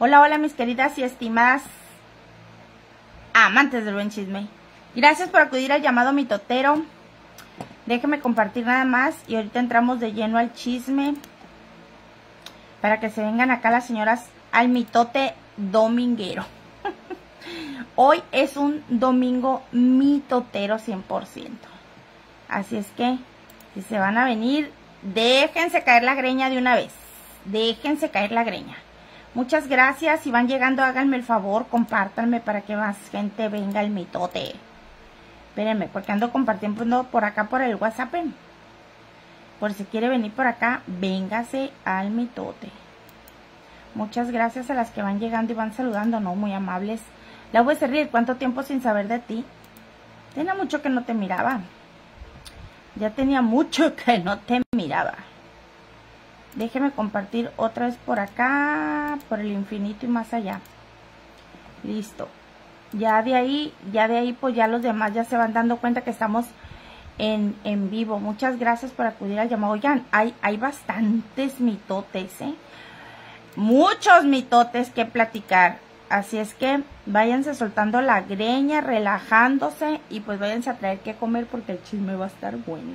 Hola, hola mis queridas y estimadas amantes del buen chisme. Gracias por acudir al llamado mitotero. Déjenme compartir nada más y ahorita entramos de lleno al chisme. Para que se vengan acá las señoras al mitote dominguero. Hoy es un domingo mitotero 100%. Así es que si se van a venir, déjense caer la greña de una vez. Déjense caer la greña. Muchas gracias. Si van llegando, háganme el favor, compártanme para que más gente venga al mitote. Espérenme, porque ando compartiendo por acá por el WhatsApp. Por si quiere venir por acá, véngase al mitote. Muchas gracias a las que van llegando y van saludando, ¿no? Muy amables. La voy a ríe, ¿cuánto tiempo sin saber de ti? Tenía mucho que no te miraba. Ya tenía mucho que no te miraba. Déjeme compartir otra vez por acá, por el infinito y más allá. Listo. Ya de ahí, pues ya los demás ya se van dando cuenta que estamos en vivo. Muchas gracias por acudir al llamado. Oigan, hay bastantes mitotes, ¿eh? Muchos mitotes que platicar. Así es que váyanse soltando la greña, relajándose y pues váyanse a traer que comer porque el chisme va a estar bueno.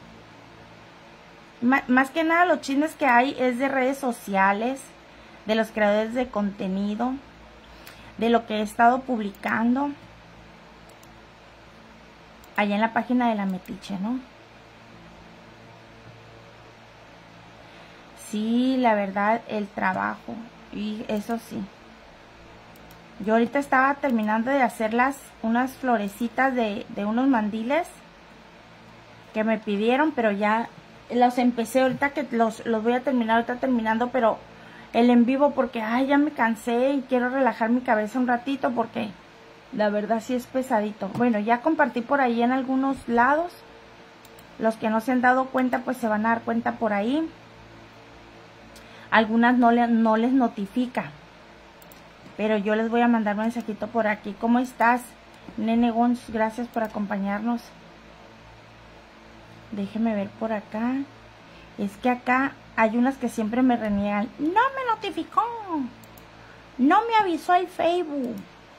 Más que nada los chismes que hay es de redes sociales, de los creadores de contenido, de lo que he estado publicando allá en la página de la Metiche, ¿no? Sí, la verdad, el trabajo, y eso sí. Yo ahorita estaba terminando de hacer unas florecitas de unos mandiles que me pidieron, pero ya los empecé ahorita que los voy a terminar, ahorita terminando, pero el en vivo porque ay, ya me cansé y quiero relajar mi cabeza un ratito porque la verdad sí es pesadito. Bueno, ya compartí por ahí en algunos lados. Los que no se han dado cuenta pues se van a dar cuenta por ahí. Algunas no les notifica. Pero yo les voy a mandar un mensajito por aquí. ¿Cómo estás, Nene Gons? Gracias por acompañarnos. Déjeme ver por acá. Es que acá hay unas que siempre me reniegan. No me notificó. No me avisó el Facebook.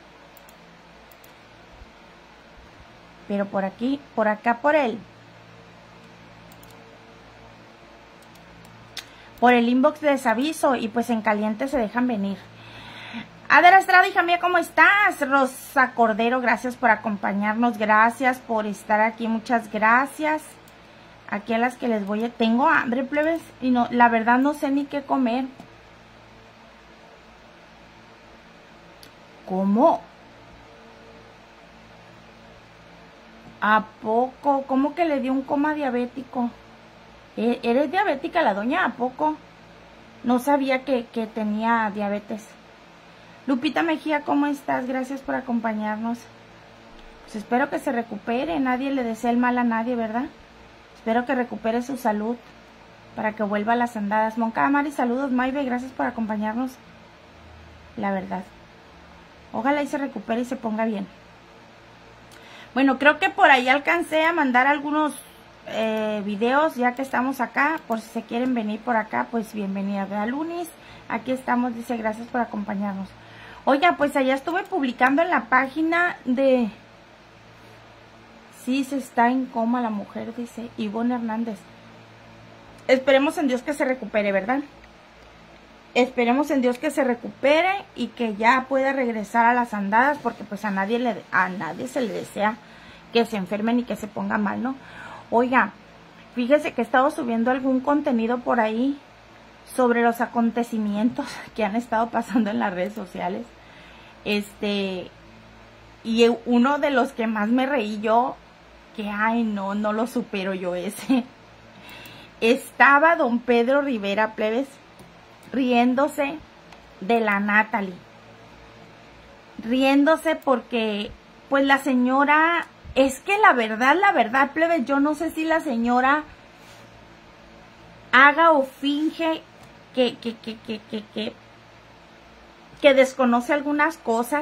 Pero por aquí, por acá, por el inbox les aviso y pues en caliente se dejan venir. Adela Estrada, hija mía, ¿cómo estás? Rosa Cordero, gracias por acompañarnos, gracias por estar aquí, muchas gracias. Aquí a las que les voy a... Tengo hambre, plebes, y no, la verdad no sé ni qué comer. ¿Cómo? ¿A poco? ¿Cómo que le dio un coma diabético? ¿Eres diabética la doña? ¿A poco? No sabía que tenía diabetes. Lupita Mejía, ¿cómo estás? Gracias por acompañarnos. Pues espero que se recupere. Nadie le desea el mal a nadie, ¿verdad? Espero que recupere su salud para que vuelva a las andadas. Moncada Mari, saludos. Maybe, gracias por acompañarnos. La verdad. Ojalá y se recupere y se ponga bien. Bueno, creo que por ahí alcancé a mandar algunos videos ya que estamos acá. Por si se quieren venir por acá, pues bienvenida. Vea Lunis, aquí estamos, dice, gracias por acompañarnos. Oiga, pues allá estuve publicando en la página de... Sí, se está en coma la mujer, dice Ivonne Hernández. Esperemos en Dios que se recupere, ¿verdad? Esperemos en Dios que se recupere y que ya pueda regresar a las andadas, porque pues a nadie se le desea que se enfermen y que se ponga mal, ¿no? Oiga, fíjese que he estado subiendo algún contenido por ahí sobre los acontecimientos que han estado pasando en las redes sociales. Y uno de los que más me reí yo, que ay no lo supero yo ese. Estaba don Pedro Rivera, plebes, riéndose de la Natalie. Riéndose porque, pues la señora, es que la verdad, plebes, yo no sé si la señora haga o finge que desconoce algunas cosas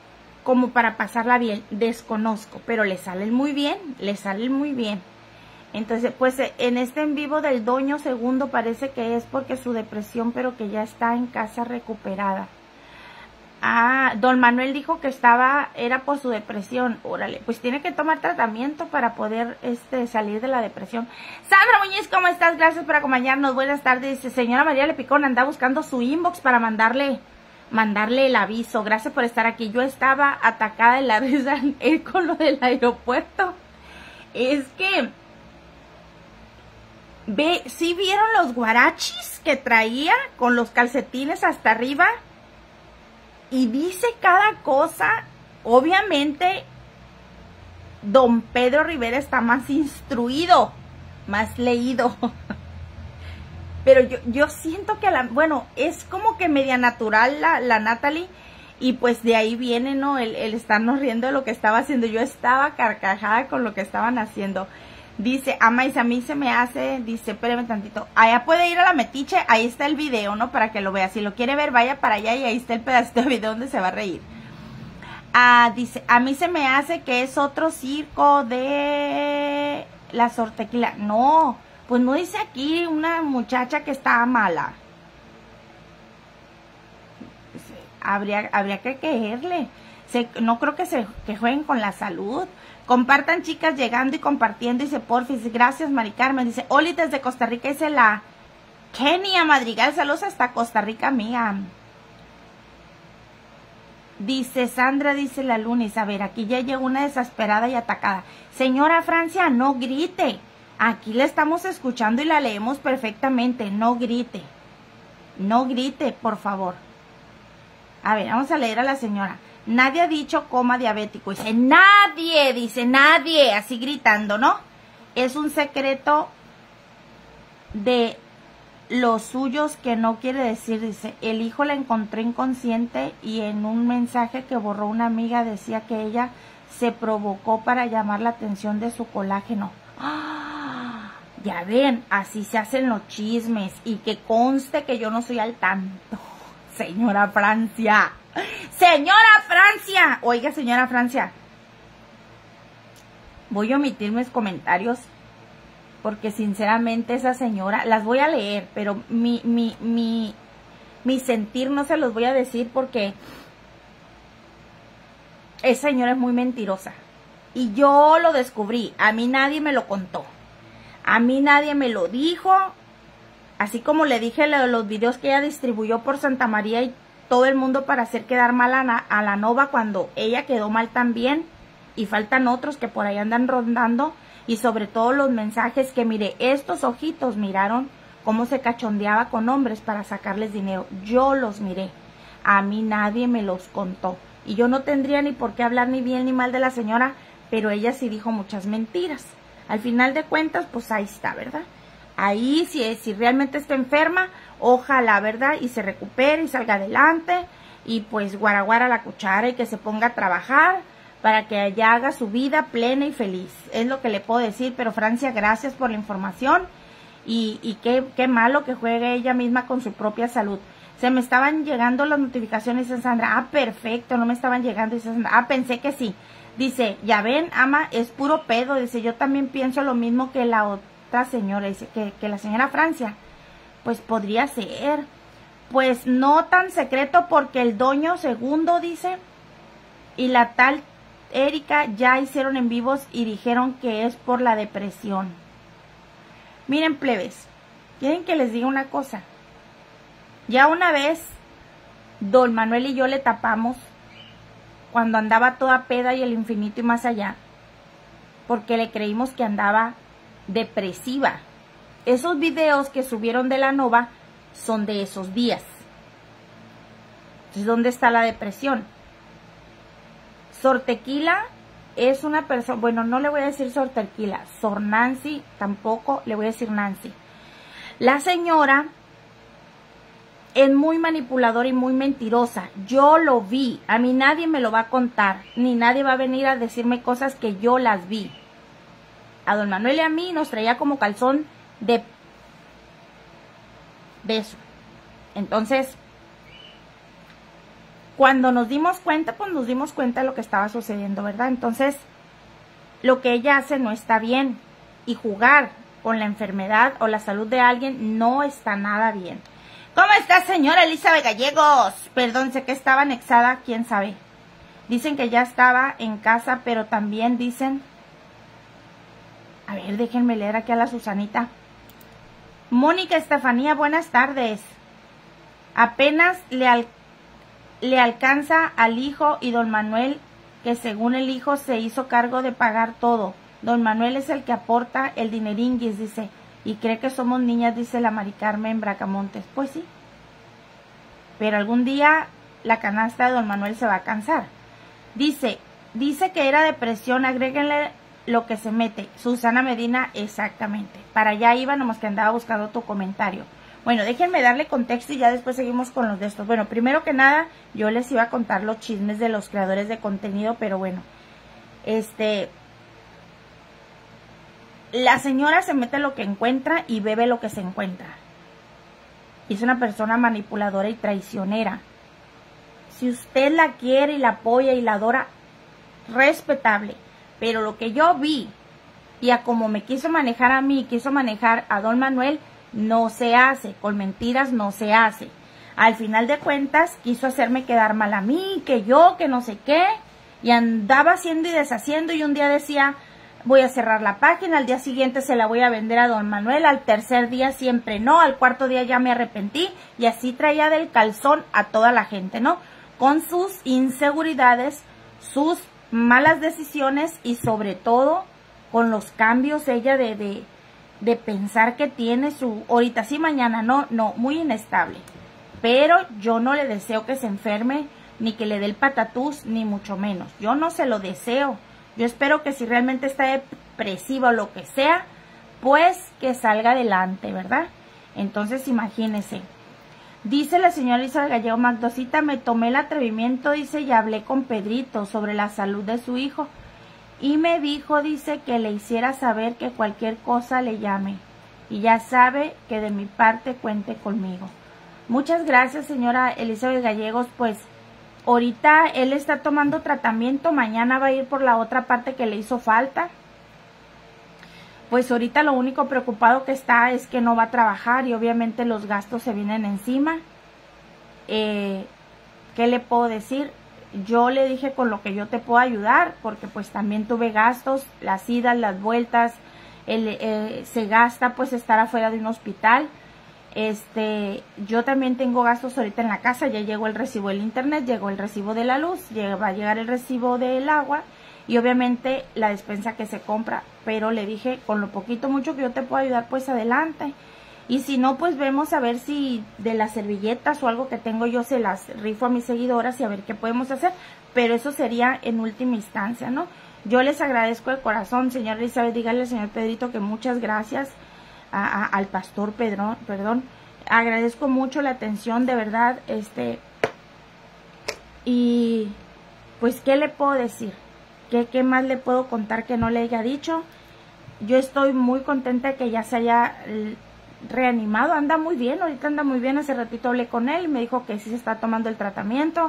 como para pasarla bien. Desconozco, pero le salen muy bien, Entonces, pues en este en vivo del Doño Segundo parece que es porque su depresión, pero que ya está en casa recuperada. Ah, don Manuel dijo que era por su depresión. Órale, pues tiene que tomar tratamiento para poder salir de la depresión. Sandra Muñiz, ¿cómo estás? Gracias por acompañarnos. Buenas tardes. Dice, señora María Lepicón, anda buscando su inbox para mandarle el aviso. Gracias por estar aquí. Yo estaba atacada en la risa con lo del aeropuerto. Es que ¿sí vieron los guarachis que traía con los calcetines hasta arriba? Y dice cada cosa. Obviamente don Pedro Rivera está más instruido, más leído. Pero yo siento que bueno, es como que media natural la Natalie. Y pues de ahí viene, ¿no? El estarnos riendo de lo que estaba haciendo. Yo estaba carcajada con lo que estaban haciendo. Dice, ama, dice, a mí se me hace, dice, espérame tantito. Allá puede ir a la Metiche, ahí está el video, ¿no? Para que lo vea. Si lo quiere ver, vaya para allá y ahí está el pedacito de video donde se va a reír. Dice, a mí se me hace que es otro circo de la Sortequila. No, pues no dice aquí una muchacha que está mala. Dice, habría que quererle. No creo que jueguen con la salud. Compartan, chicas, llegando y compartiendo. Dice, porfis, gracias, Mari Carmen. Dice, Oli desde Costa Rica. Dice la Kenia Madrigal. Saludos hasta Costa Rica, mía. Dice Sandra, dice la Lunis. A ver, aquí ya llegó una desesperada y atacada. Señora Francia, no grite. Aquí la estamos escuchando y la leemos perfectamente. No grite. No grite, por favor. A ver, vamos a leer a la señora. Nadie ha dicho coma diabético. Dice, nadie, así gritando, ¿no? Es un secreto de los suyos que no quiere decir. Dice, el hijo la encontró inconsciente y en un mensaje que borró una amiga decía que ella se provocó para llamar la atención de su colágeno. ¡Ah! Ya ven, así se hacen los chismes. Y que conste que yo no soy al tanto. Señora Francia. Señora Francia. Oiga, señora Francia. Voy a omitir mis comentarios porque sinceramente esa señora, las voy a leer, pero mi sentir no se los voy a decir porque esa señora es muy mentirosa. Y yo lo descubrí. A mí nadie me lo contó. A mí nadie me lo dijo. Así como le dije los videos que ella distribuyó por Santa María y todo el mundo para hacer quedar mal a la Nova cuando ella quedó mal también. Y faltan otros que por ahí andan rondando. Y sobre todo los mensajes que, mire, estos ojitos miraron cómo se cachondeaba con hombres para sacarles dinero. Yo los miré. A mí nadie me los contó. Y yo no tendría ni por qué hablar ni bien ni mal de la señora, pero ella sí dijo muchas mentiras. Al final de cuentas, pues ahí está, ¿verdad? Ahí, si realmente está enferma, ojalá, ¿verdad? Y se recupere y salga adelante. Y pues guaraguara la cuchara y que se ponga a trabajar para que ella haga su vida plena y feliz. Es lo que le puedo decir. Pero Francia, gracias por la información. Y qué malo que juegue ella misma con su propia salud. Se me estaban llegando las notificaciones, dice Sandra. Ah, perfecto, no me estaban llegando, dice Sandra. Ah, pensé que sí. Dice, ya ven, ama, es puro pedo. Dice, yo también pienso lo mismo que la otra señora. Dice, que la señora Francia. Pues podría ser. Pues no tan secreto porque el Doño Segundo, dice, y la tal Erika ya hicieron en vivos y dijeron que es por la depresión. Miren, plebes, ¿quieren que les diga una cosa? Ya una vez, don Manuel y yo le tapamos cuando andaba toda peda y el infinito y más allá, porque le creímos que andaba depresiva. Esos videos que subieron de la Nova son de esos días. Entonces, ¿dónde está la depresión? Sortequila es una persona, bueno, no le voy a decir Sortequila, Sor Nancy tampoco, le voy a decir Nancy. La señora es muy manipuladora y muy mentirosa. Yo lo vi. A mí nadie me lo va a contar. Ni nadie va a venir a decirme cosas que yo las vi. A don Manuel y a mí nos traía como calzón de eso. Entonces, cuando nos dimos cuenta, pues nos dimos cuenta de lo que estaba sucediendo, ¿verdad? Entonces, lo que ella hace no está bien. y jugar con la enfermedad o la salud de alguien no está nada bien. ¿Cómo está, señora Elizabeth Gallegos? Perdón, sé que estaba anexada, quién sabe. Dicen que ya estaba en casa, pero también dicen... A ver, déjenme leer aquí a la Susanita. Mónica Estefanía, buenas tardes. Apenas le alcanza al hijo y don Manuel, que según el hijo se hizo cargo de pagar todo. Don Manuel es el que aporta el dineringuis, dice, y cree que somos niñas, dice la Mari Carmen Bracamontes. Pues sí, pero algún día la canasta de don Manuel se va a cansar. Dice que era depresión, agréguenle lo que se mete. Susana Medina, exactamente. Para allá iba, nomás que andaba buscando tu comentario. Bueno, déjenme darle contexto y ya después seguimos con los de estos. Bueno, primero que nada, yo les iba a contar los chismes de los creadores de contenido, pero bueno, la señora se mete lo que encuentra y bebe lo que se encuentra. Y es una persona manipuladora y traicionera. Si usted la quiere y la apoya y la adora, respetable. Pero lo que yo vi y a como me quiso manejar a mí, quiso manejar a don Manuel, no se hace. Con mentiras no se hace. Al final de cuentas quiso hacerme quedar mal a mí, que yo, que no sé qué. Y andaba haciendo y deshaciendo y un día decía, voy a cerrar la página, al día siguiente se la voy a vender a don Manuel, al tercer día siempre no, al cuarto día ya me arrepentí. Y así traía del calzón a toda la gente, ¿no? Con sus inseguridades, sus malas decisiones y sobre todo con los cambios ella de pensar que tiene su ahorita sí, mañana no, muy inestable. Pero yo no le deseo que se enferme, ni que le dé el patatús, ni mucho menos. Yo no se lo deseo. Yo espero que si realmente está depresiva o lo que sea, pues que salga adelante, ¿verdad? Entonces imagínense. Dice la señora Elizabeth Gallego, Magdosita, me tomé el atrevimiento, dice, y hablé con Pedrito sobre la salud de su hijo. Y me dijo, dice, que le hiciera saber que cualquier cosa le llame. Y ya sabe que de mi parte cuente conmigo. Muchas gracias, señora Elizabeth Gallegos. Pues ahorita él está tomando tratamiento. Mañana va a ir por la otra parte que le hizo falta. Pues ahorita lo único preocupado que está es que no va a trabajar y obviamente los gastos se vienen encima. ¿Qué le puedo decir? Yo le dije con lo que yo te puedo ayudar, porque pues también tuve gastos, las idas, las vueltas, se gasta pues estar afuera de un hospital. Yo también tengo gastos ahorita en la casa, ya llegó el recibo del internet, llegó el recibo de la luz, va a llegar el recibo del agua y obviamente la despensa que se compra, pero le dije con lo poquito mucho que yo te puedo ayudar pues adelante. Y si no, pues vemos a ver si de las servilletas o algo que tengo yo se las rifo a mis seguidoras y a ver qué podemos hacer. Pero eso sería en última instancia, ¿no? Yo les agradezco de corazón, señor Elizabeth, dígale al señor Pedrito que muchas gracias al pastor Pedro, perdón. Agradezco mucho la atención, de verdad, y pues, ¿qué le puedo decir? ¿Qué más le puedo contar que no le haya dicho? Yo estoy muy contenta de que ya se haya reanimado, anda muy bien, ahorita anda muy bien. Hace ratito hablé con él y me dijo que sí se está tomando el tratamiento.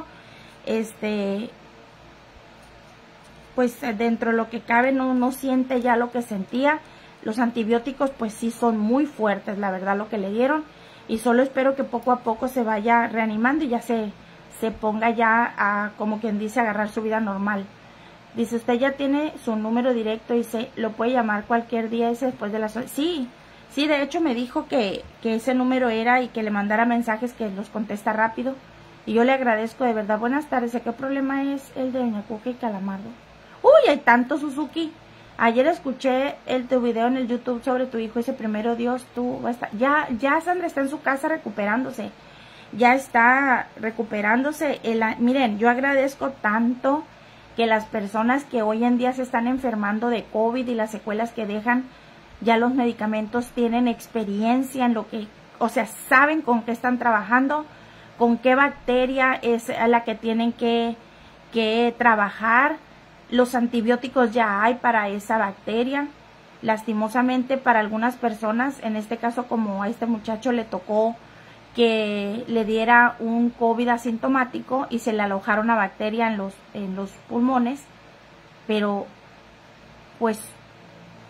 Pues dentro de lo que cabe no siente ya lo que sentía. Los antibióticos pues sí son muy fuertes, la verdad, lo que le dieron. Y solo espero que poco a poco se vaya reanimando y ya se ponga ya a, como quien dice, agarrar su vida normal. Dice, usted ya tiene su número directo y se lo puede llamar cualquier día ese después de las... Sí, de hecho me dijo que ese número era y que le mandara mensajes que los contesta rápido. Y yo le agradezco de verdad. Buenas tardes. ¿Qué problema es el de Doña Cuca y Calamardo? ¡Uy, hay tanto, Suzuki! Ayer escuché tu video en el YouTube sobre tu hijo. Ese primero Dios, tú vas a estar... Ya Sandra está en su casa recuperándose. Ya está recuperándose. Miren, yo agradezco tanto que las personas que hoy en día se están enfermando de COVID y las secuelas que dejan, ya los medicamentos tienen experiencia en lo que, o sea, saben con qué están trabajando, con qué bacteria es a la que tienen que trabajar. Los antibióticos ya hay para esa bacteria. Lastimosamente para algunas personas, en este caso como a este muchacho le tocó que le diera un COVID asintomático y se le alojara una bacteria en los pulmones, pero pues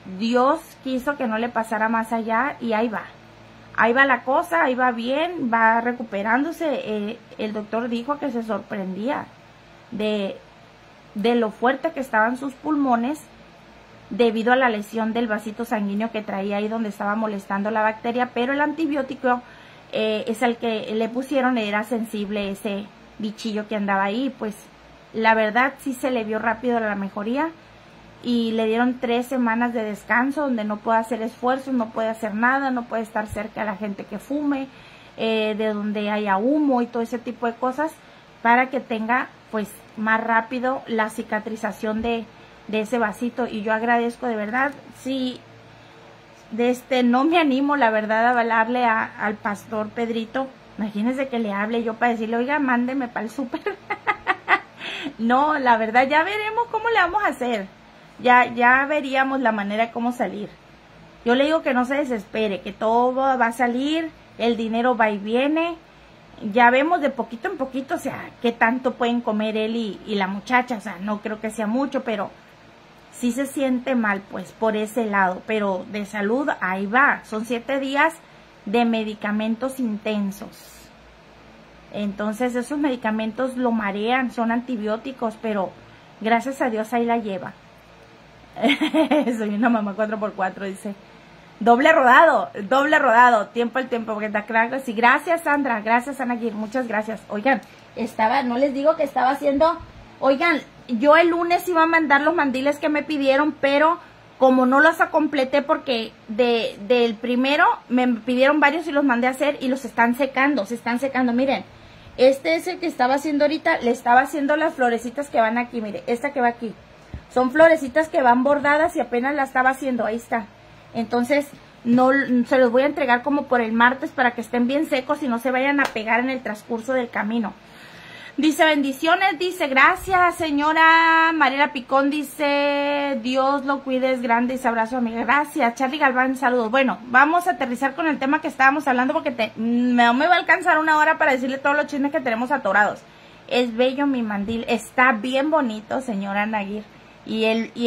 Dios quiso que no le pasara más allá y ahí va. Ahí va la cosa, ahí va bien, va recuperándose. El doctor dijo que se sorprendía de lo fuerte que estaban sus pulmones debido a la lesión del vasito sanguíneo que traía ahí donde estaba molestando la bacteria, pero el antibiótico es el que le pusieron, era sensible ese bichillo que andaba ahí. Pues la verdad sí se le vio rápido la mejoría y le dieron 3 semanas de descanso donde no puede hacer esfuerzos, no puede hacer nada, no puede estar cerca de la gente que fume, de donde haya humo y todo ese tipo de cosas, para que tenga pues más rápido la cicatrización de ese vasito. Y yo agradezco de verdad. Sí, no me animo la verdad a hablarle al pastor Pedrito. Imagínense que le hable yo para decirle, oiga, mándeme para el súper. No, la verdad ya veremos cómo le vamos a hacer. Ya veríamos la manera de cómo salir. Yo le digo que no se desespere, que todo va a salir, el dinero va y viene. Ya vemos de poquito en poquito, o sea, qué tanto pueden comer él y la muchacha. O sea, no creo que sea mucho, pero sí se siente mal, pues, por ese lado. Pero de salud, ahí va. Son 7 días de medicamentos intensos. Entonces, esos medicamentos lo marean, son antibióticos, pero gracias a Dios ahí la lleva. Soy una mamá 4x4, dice. Doble rodado, tiempo al tiempo, porque está claro. Sí, gracias Sandra, gracias Ana Gil, muchas gracias. Oigan, no les digo que estaba haciendo, oigan, yo el lunes iba a mandar los mandiles que me pidieron, pero como no los completé porque del primero me pidieron varios y los mandé a hacer y los están secando, se están secando. Miren, este es el que estaba haciendo ahorita, le estaba haciendo las florecitas que van aquí, mire, esta que va aquí. Son florecitas que van bordadas y apenas la estaba haciendo, ahí está. Entonces, no se los voy a entregar como por el martes para que estén bien secos y no se vayan a pegar en el transcurso del camino. Dice, bendiciones, dice, gracias, señora Mariela Picón, dice, Dios lo cuide, es grande, dice, abrazo, amiga, gracias. Charlie Galván, saludos. Bueno, vamos a aterrizar con el tema que estábamos hablando porque no me va a alcanzar una hora para decirle todos los chismes que tenemos atorados. Es bello mi mandil, está bien bonito, señora Naguir. Y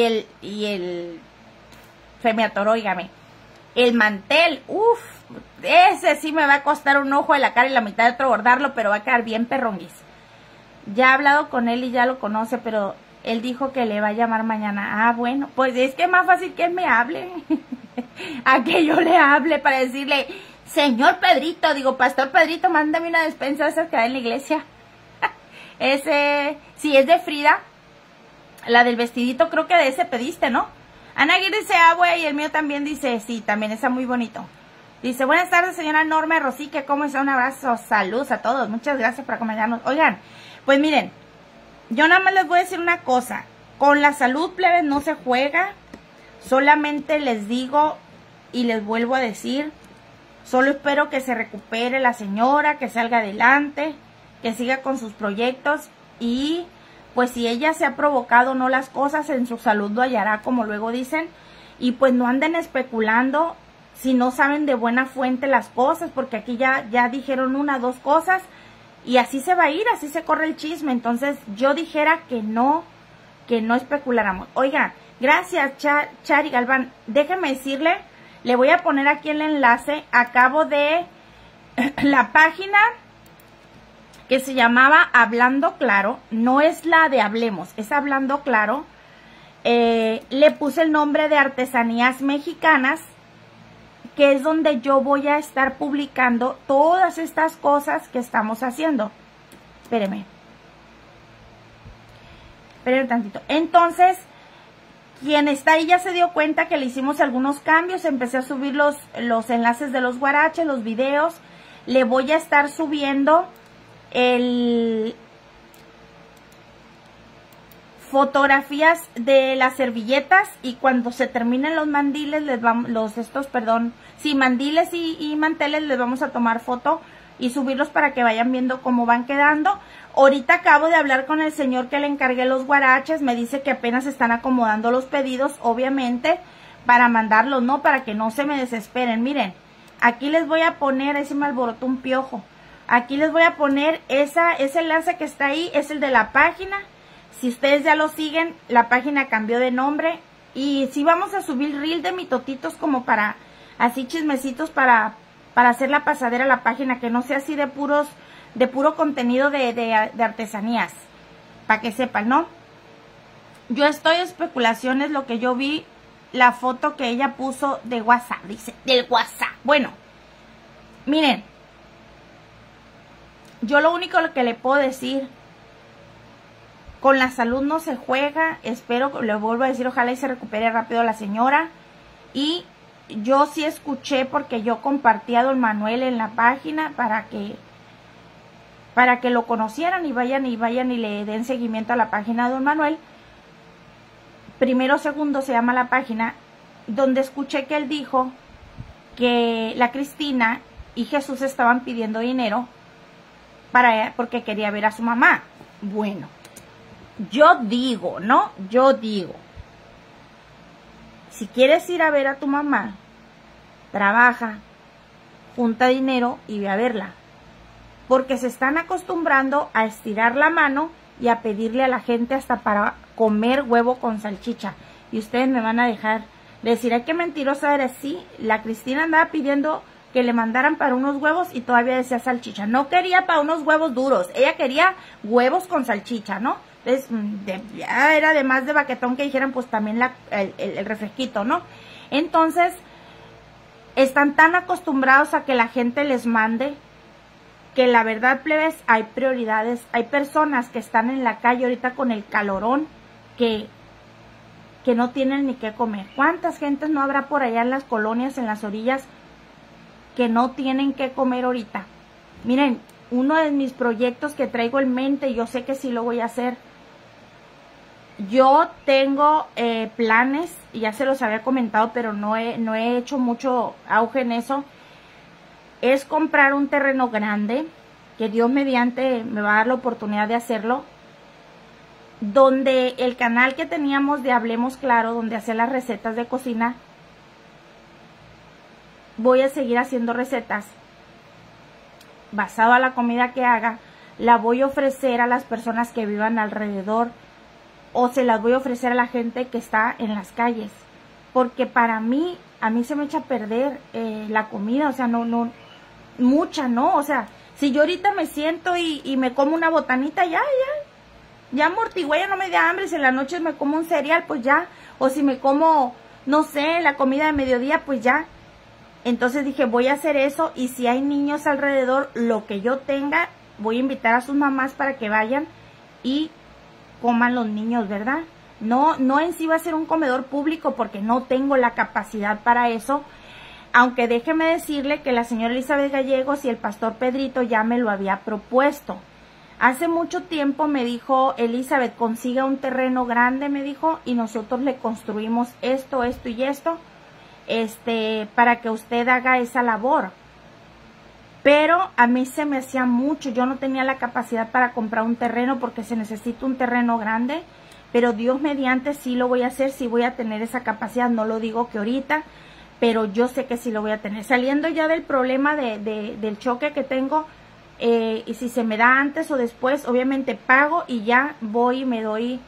el se me atoró, óigame. El mantel, uff, ese sí me va a costar un ojo de la cara y la mitad de otro bordarlo, pero va a quedar bien perronguis. Ya he hablado con él y ya lo conoce, pero él dijo que le va a llamar mañana. Ah, bueno, pues es que es más fácil que él me hable. A que yo le hable para decirle, señor Pedrito, digo, pastor Pedrito, mándame una despensa de esas que hay en la iglesia. Ese, sí, es de Frida. La del vestidito, creo que de ese pediste, ¿no? Ana Aguirre dice, ah, güey, y el mío también dice, sí, también está muy bonito. Dice, buenas tardes, señora Norma Rosique, ¿cómo está? Un abrazo, saludos a todos, muchas gracias por acompañarnos. Oigan, pues miren, yo nada más les voy a decir una cosa, con la salud, plebes, no se juega, solamente les digo y les vuelvo a decir, solo espero que se recupere la señora, que salga adelante, que siga con sus proyectos y pues si ella se ha provocado no las cosas, en su salud lo hallará, como luego dicen, y pues no anden especulando si no saben de buena fuente las cosas, porque aquí ya dijeron 1, 2 cosas, y así se va a ir, así se corre el chisme. Entonces yo dijera que no especuláramos. Oiga, gracias Chari Galván, déjeme decirle, le voy a poner aquí el enlace, acabo de la página que se llamaba Hablando Claro, no es la de Hablemos, es Hablando Claro. Le puse el nombre de Artesanías Mexicanas, que es donde yo voy a estar publicando todas estas cosas que estamos haciendo. Espérenme tantito. Entonces, quien está ahí ya se dio cuenta que le hicimos algunos cambios. Empecé a subir los enlaces de los guaraches, los videos. Le voy a estar subiendo fotografías de las servilletas, y cuando se terminen los mandiles mandiles y manteles, les vamos a tomar foto y subirlos para que vayan viendo cómo van quedando. Ahorita acabo de hablar con el señor que le encargué los guaraches, me dice que apenas están acomodando los pedidos, obviamente para mandarlos, ¿no? Para que no se me desesperen. Miren, aquí les voy a poner, ahí se me alborotó un piojo. Aquí les voy a poner ese enlace que está ahí, es el de la página. Si ustedes ya lo siguen, la página cambió de nombre. Y sí vamos a subir reel de mitotitos como para, así chismecitos para hacer la pasadera a la página, que no sea así de puro contenido de artesanías, para que sepan, ¿no? Yo estoy en especulaciones, lo que yo vi, la foto que ella puso de WhatsApp, dice, del WhatsApp. Bueno, miren, yo lo único que le puedo decir, con la salud no se juega, espero, le vuelvo a decir, ojalá y se recupere rápido la señora. Y yo sí escuché, porque yo compartí a don Manuel en la página para que lo conocieran y vayan y le den seguimiento a la página de don Manuel. Primero Segundo se llama la página, donde escuché que él dijo que la Cristina y Jesús estaban pidiendo dinero porque quería ver a su mamá. Bueno, yo digo, ¿no? Yo digo, si quieres ir a ver a tu mamá, trabaja, junta dinero y ve a verla. Porque se están acostumbrando a estirar la mano y a pedirle a la gente hasta para comer huevo con salchicha. Y ustedes me van a dejar decir, ay, qué mentirosa eres. Sí, la Cristina andaba pidiendo que le mandaran para unos huevos y todavía decía salchicha. No quería para unos huevos duros, ella quería huevos con salchicha, ¿no? Entonces, ya era de más de baquetón que dijeran, pues también el refresquito, ¿no? Entonces, están tan acostumbrados a que la gente les mande, que la verdad, plebes, hay prioridades. Hay personas que están en la calle ahorita con el calorón, que no tienen ni qué comer. ¿Cuántas gentes no habrá por allá en las colonias, en las orillas, que no tienen qué comer ahorita? Miren, uno de mis proyectos que traigo en mente, yo sé que sí lo voy a hacer. Yo tengo planes, y ya se los había comentado, pero no he hecho mucho auge en eso. Es comprar un terreno grande, que Dios mediante me va a dar la oportunidad de hacerlo, donde el canal que teníamos de Hablemos Claro, donde hacía las recetas de cocina, voy a seguir haciendo recetas basado a la comida que haga. La voy a ofrecer a las personas que vivan alrededor, o se las voy a ofrecer a la gente que está en las calles, porque para mí, a mí se me echa a perder la comida, o sea, mucha, ¿no? O sea, si yo ahorita me siento y me como una botanita, ya amortigüé, ya no me da hambre. Si en la noche me como un cereal, pues ya, o si me como, no sé, la comida de mediodía, pues ya. Entonces dije, voy a hacer eso, y si hay niños alrededor, lo que yo tenga, voy a invitar a sus mamás para que vayan y coman los niños, ¿verdad? No en sí va a ser un comedor público, porque no tengo la capacidad para eso. Aunque déjeme decirle que la señora Elizabeth Gallegos y el pastor Pedrito ya me lo había propuesto. Hace mucho tiempo me dijo, Elizabeth, consiga un terreno grande, me dijo, y nosotros le construimos esto y esto, para que usted haga esa labor. Pero a mí se me hacía mucho, yo no tenía la capacidad para comprar un terreno, porque se necesita un terreno grande, pero Dios mediante sí lo voy a hacer, sí voy a tener esa capacidad. No lo digo que ahorita, pero yo sé que sí lo voy a tener. Saliendo ya del problema del choque que tengo, y si se me da antes o después, obviamente pago y ya voy y me doy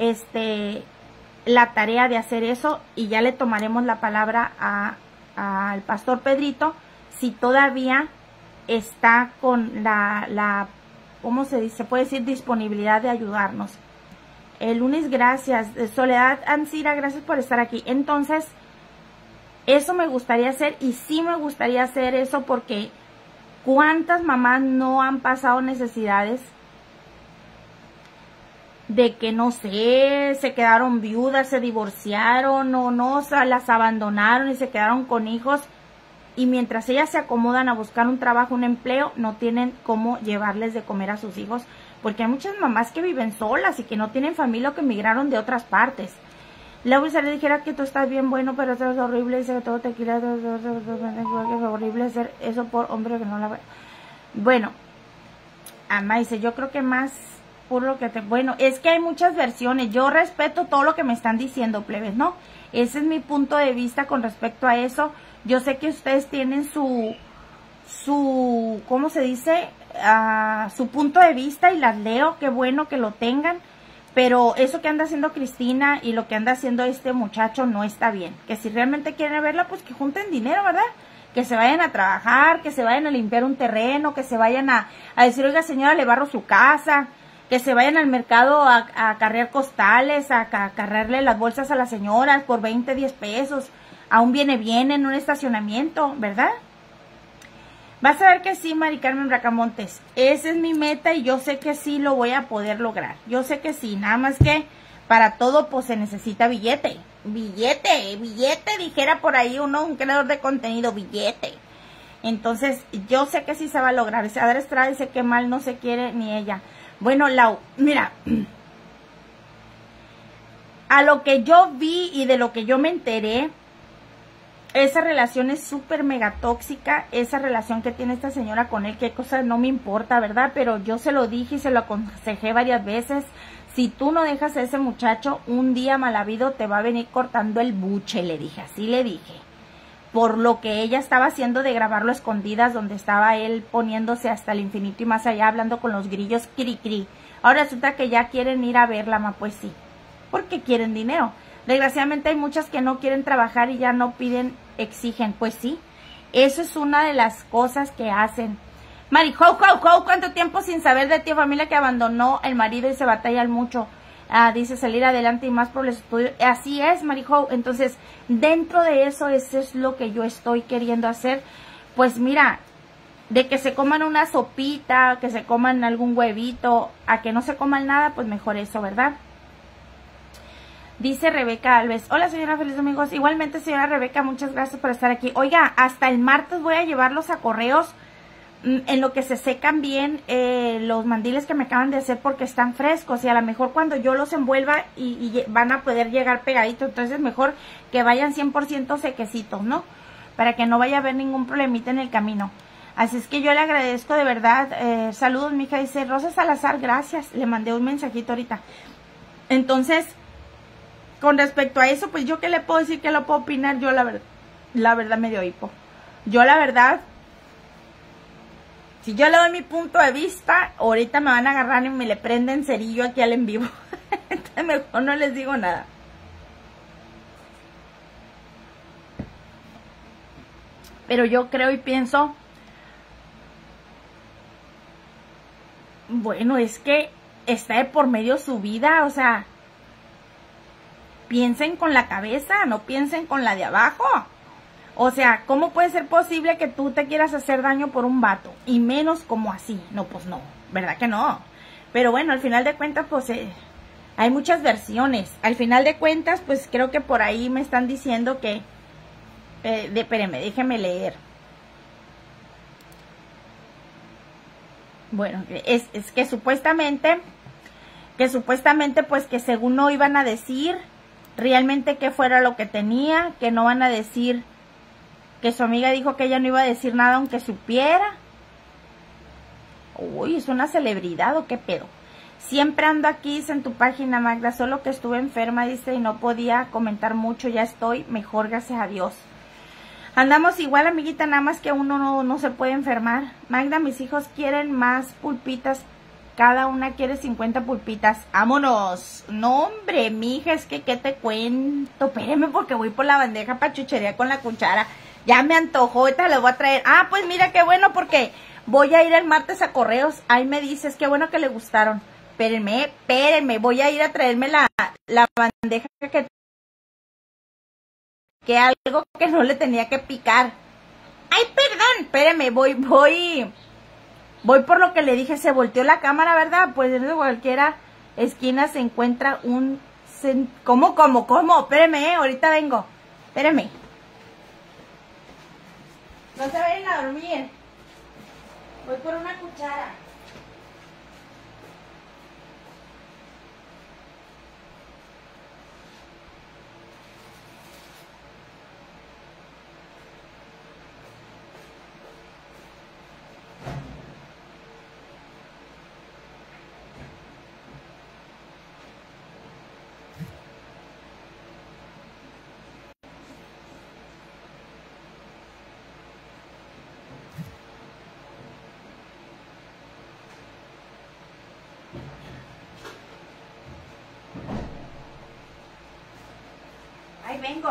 la tarea de hacer eso, y ya le tomaremos la palabra al pastor Pedrito, si todavía está con ¿cómo se dice? Se puede decir disponibilidad de ayudarnos. El lunes, gracias. Soledad Ancira, gracias por estar aquí. Entonces, eso me gustaría hacer, y sí me gustaría hacer eso, porque ¿cuántas mamás no han pasado necesidades de que, no sé, se quedaron viudas, se divorciaron, o sea, las abandonaron y se quedaron con hijos, y mientras ellas se acomodan a buscar un trabajo, un empleo, no tienen cómo llevarles de comer a sus hijos? Porque hay muchas mamás que viven solas y que no tienen familia, o que emigraron de otras partes. Luego se le dijera que tú estás bien bueno, pero eso es horrible, dice que todo te quiere, es horrible hacer eso por hombre que no la ve. Bueno, Ama dice, yo creo que más puro que te... Bueno, es que hay muchas versiones. Yo respeto todo lo que me están diciendo, plebes, ¿no? Ese es mi punto de vista con respecto a eso. Yo sé que ustedes tienen su ¿cómo se dice? Su punto de vista, y las leo, qué bueno que lo tengan. Pero eso que anda haciendo Cristina y lo que anda haciendo este muchacho no está bien. Que si realmente quieren verla, pues que junten dinero, ¿verdad? Que se vayan a trabajar, que se vayan a limpiar un terreno, que se vayan a decir, oiga señora, le barro su casa, que se vayan al mercado a carrear costales, a cargarle las bolsas a las señoras por 20, 10 pesos, a un viene en un estacionamiento, ¿verdad? Vas a ver que sí, Mari Carmen Bracamontes. Esa es mi meta y yo sé que sí lo voy a poder lograr. Yo sé que sí, nada más que para todo pues se necesita billete. Billete, dijera por ahí un creador de contenido, billete. Entonces, yo sé que sí se va a lograr. Adra Estrada dice que mal no se quiere ni ella. Bueno, Lau, mira, a lo que yo vi y de lo que yo me enteré, esa relación es súper mega tóxica, esa relación que tiene esta señora con él, qué cosa no me importa, ¿verdad? Pero yo se lo dije y se lo aconsejé varias veces. Si tú no dejas a ese muchacho, un día mal habido te va a venir cortando el buche, le dije, así le dije. Por lo que ella estaba haciendo de grabarlo a escondidas, donde estaba él poniéndose hasta el infinito y más allá, hablando con los grillos, cri cri. Ahora resulta que ya quieren ir a verla, ma, pues sí, porque quieren dinero. Desgraciadamente hay muchas que no quieren trabajar y ya no piden, exigen. Pues sí, eso es una de las cosas que hacen. Mari, ¿cuánto tiempo sin saber de ti? Familia que abandonó el marido y se batallan mucho. Dice salir adelante y más por los estudios. Así es, Marijo. Entonces, dentro de eso es lo que yo estoy queriendo hacer. Pues mira, de que se coman una sopita, que se coman algún huevito, a que no se coman nada, pues mejor eso, ¿verdad? Dice Rebeca Alves, hola señora, feliz amigos. Igualmente señora Rebeca, muchas gracias por estar aquí. Oiga, hasta el martes voy a llevarlos a correos en lo que se secan bien los mandiles que me acaban de hacer porque están frescos y a lo mejor cuando yo los envuelva y van a poder llegar pegaditos, entonces mejor que vayan 100% sequecitos, ¿no? Para que no vaya a haber ningún problemita en el camino. Así es que yo le agradezco de verdad. Saludos, mija, dice Rosa Salazar, gracias. Le mandé un mensajito ahorita. Entonces, con respecto a eso, pues yo qué le puedo decir, qué lo puedo opinar. Yo la verdad me dio hipo. Yo la verdad, si yo le doy mi punto de vista, ahorita me van a agarrar y me le prenden cerillo aquí al en vivo. Entonces mejor no les digo nada. Pero yo creo y pienso, bueno, es que está de por medio su vida, o sea, piensen con la cabeza, no piensen con la de abajo. O sea, ¿cómo puede ser posible que tú te quieras hacer daño por un vato? Y menos como así. No, pues no, ¿verdad que no? Pero bueno, al final de cuentas, pues hay muchas versiones. Al final de cuentas, pues creo que por ahí me están diciendo que... espérenme, déjenme leer. Bueno, es que supuestamente, pues que según no iban a decir realmente qué fuera lo que tenía, que no van a decir, que su amiga dijo que ella no iba a decir nada aunque supiera. Uy, ¿es una celebridad o qué pedo? Siempre ando aquí, dice en tu página, Magda, solo que estuve enferma, dice, y no podía comentar mucho, ya estoy mejor, gracias a Dios. Andamos igual, amiguita, nada más que uno no se puede enfermar. Magda, mis hijos quieren más pulpitas. Cada una quiere 50 pulpitas. ¡Vámonos! No, hombre, mija, es que ¿qué te cuento? Espéreme porque voy por la bandeja para chuchería con la cuchara. Ya me antojó, ahorita le voy a traer. Ah, pues mira, qué bueno, porque voy a ir el martes a correos. Ahí me dices, qué bueno que le gustaron. Espérenme, voy a ir a traerme la bandeja que algo que no le tenía que picar. Ay, perdón, espéreme, voy por lo que le dije, se volteó la cámara, ¿verdad? Pues en cualquiera esquina se encuentra un... ¿Cómo? Espéreme, ahorita vengo. Espéreme. No se vayan a dormir. Voy por una cuchara. vengo.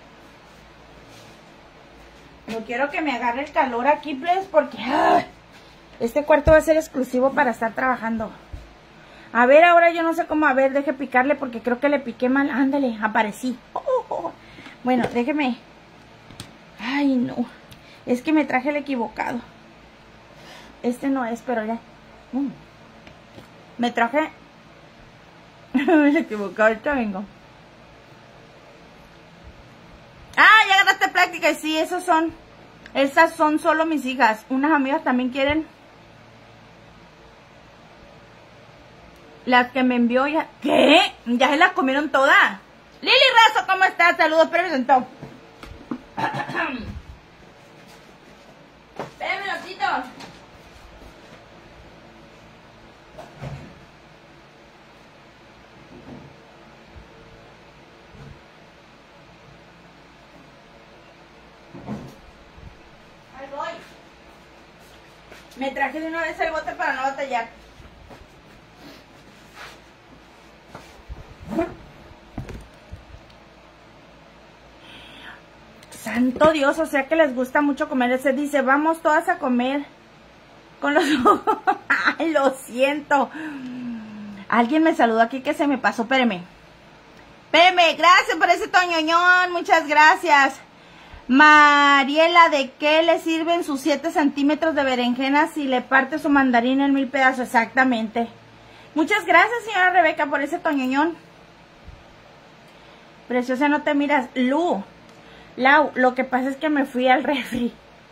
No quiero que me agarre el calor aquí, pues, porque este cuarto va a ser exclusivo para estar trabajando. A ver, ahora yo no sé cómo, a ver, deje picarle porque creo que le piqué mal. Ándale, aparecí. Bueno, déjeme. Ay, no. Es que me traje el equivocado. Este no es, pero ya. Me traje el equivocado, ahorita vengo. Ah, ya agarraste práctica. Y sí, esas son solo mis hijas. Unas amigas también quieren. Las que me envió ya. ¿Qué? Ya se las comieron todas. Lili Razo, ¿cómo estás? Saludos, presentó. Espérame un ratito. Ahí voy. Me traje de una vez el bote para no batallar. Santo Dios, o sea que les gusta mucho comer. Ese dice, vamos todas a comer con los ojos. Ay, lo siento. Alguien me saludó aquí que se me pasó, espéreme. Espéreme, gracias por ese toñoñón, muchas gracias. Mariela, ¿de qué le sirven sus 7 centímetros de berenjena si le parte su mandarina en 1000 pedazos? Exactamente. Muchas gracias, señora Rebeca, por ese toñoñón. Preciosa, no te miras. Lau, lo que pasa es que me fui al refri.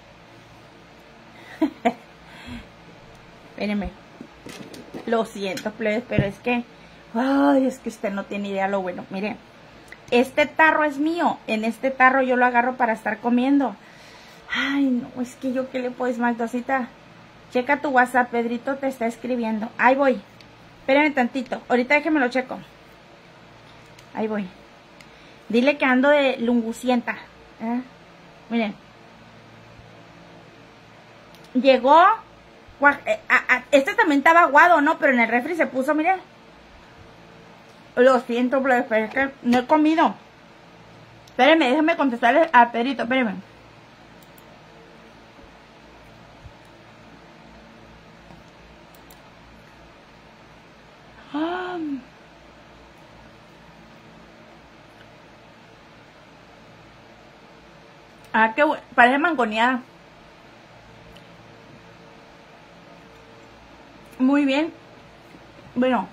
Espérenme. Lo siento, plebes, pero es que... Ay, es que usted no tiene idea lo bueno. Mire, este tarro es mío. En este tarro yo lo agarro para estar comiendo. Ay, no, es que yo qué le puedes, Maldosita. Checa tu WhatsApp, Pedrito te está escribiendo. Ahí voy. Espérenme tantito. Ahorita déjeme lo checo. Ahí voy. Dile que ando de lungucienta. Miren. Llegó. Este también estaba aguado, ¿no? Pero en el refri se puso, miren. Lo siento, pero es que no he comido. Espérenme, déjenme contestarle a Pedrito, espérenme. Qué bueno. Parece mangoneada. Muy bien. Bueno.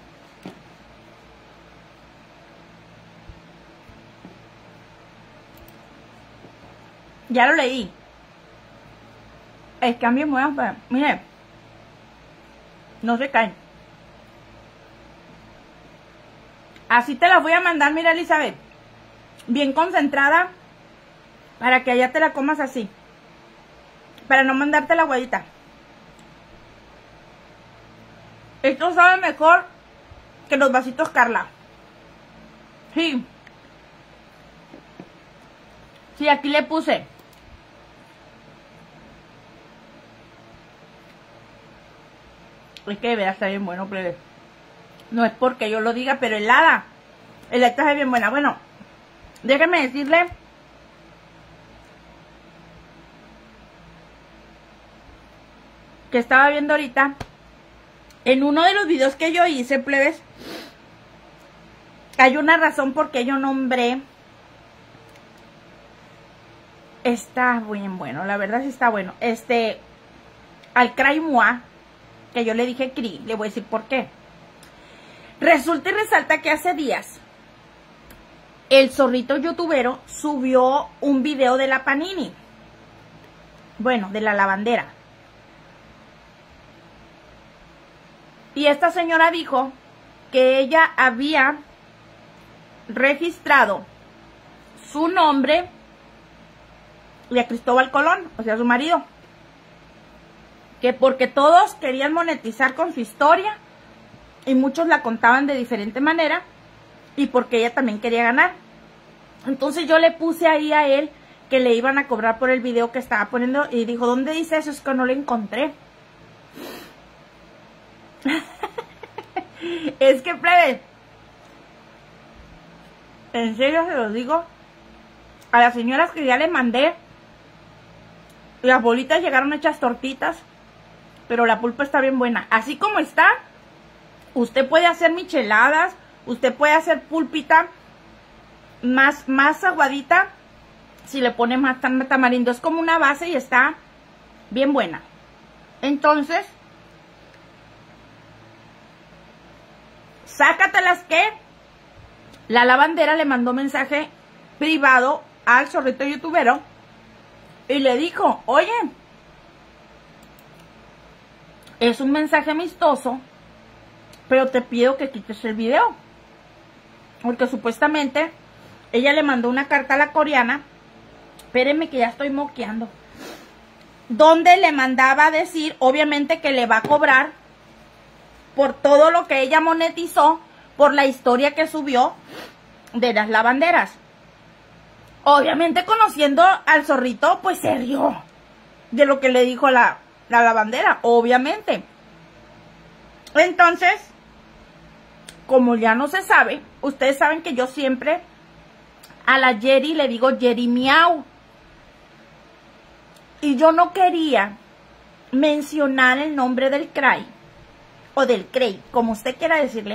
Ya lo leí. Es cambio muy para. Mire. No se caen. Así te las voy a mandar, mira, Elizabeth. Bien concentrada. Para que allá te la comas así. Para no mandarte la aguadita. Esto sabe mejor que los vasitos Carla. Sí. Sí, aquí le puse. Es que de verdad está bien bueno, plebe. No es porque yo lo diga, pero helada. El esta es bien buena. Bueno, déjenme decirle que estaba viendo ahorita en uno de los videos que yo hice, plebes. Hay una razón por qué yo nombré. Está bien bueno, la verdad sí está bueno. Al Cray Moi, que yo le dije Cri, le voy a decir por qué. Resulta y resalta que hace días el zorrito youtubero subió un video de la Panini. Bueno, de la lavandera. Y esta señora dijo que ella había registrado su nombre y a Cristóbal Colón, o sea, su marido. Que porque todos querían monetizar con su historia y muchos la contaban de diferente manera y porque ella también quería ganar. Entonces yo le puse ahí a él que le iban a cobrar por el video que estaba poniendo y dijo, ¿dónde dice eso? Es que no lo encontré. Es que, plebe, en serio se los digo, A las señoras que ya les mandé, las bolitas llegaron hechas tortitas, pero la pulpa está bien buena. Así como está, usted puede hacer micheladas, usted puede hacer pulpita más aguadita, si le pone más tamarindo. Es como una base y está bien buena. Entonces, sácatelas que la lavandera le mandó mensaje privado al zorrito youtubero y le dijo, oye, es un mensaje amistoso, pero te pido que quites el video, porque supuestamente ella le mandó una carta a la coreana, espérenme que ya estoy moqueando, donde le mandaba a decir, obviamente, que le va a cobrar por todo lo que ella monetizó por la historia que subió de las lavanderas. Obviamente, conociendo al zorrito, pues se rió de lo que le dijo la lavandera, obviamente. Entonces, como ya no se sabe, ustedes saben que yo siempre a la Jerry le digo Jerry Miau. Y yo no quería mencionar el nombre del Cray, o del Cray, como usted quiera decirle.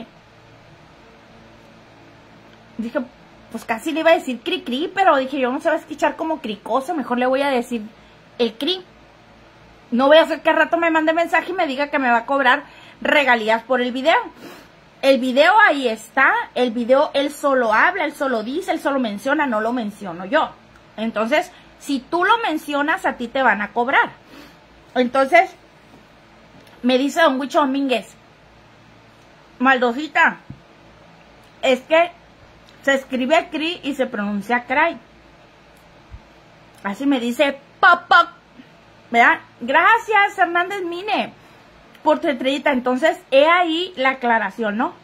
Dije, pues casi le iba a decir cri cri, pero dije, yo no se va a escuchar como cricoso, mejor le voy a decir el cri. No voy a hacer que al rato me mande mensaje y me diga que me va a cobrar regalías por el video. El video ahí está, el video él solo habla, él solo dice, él solo menciona, no lo menciono yo. Entonces, si tú lo mencionas, a ti te van a cobrar. Entonces, me dice don Huicho Domínguez, Maldosita, es que se escribe cri y se pronuncia cray. Así me dice, papá, ¿verdad? Gracias, Hernández Mine, por tu estrellita. Entonces, he ahí la aclaración, ¿no?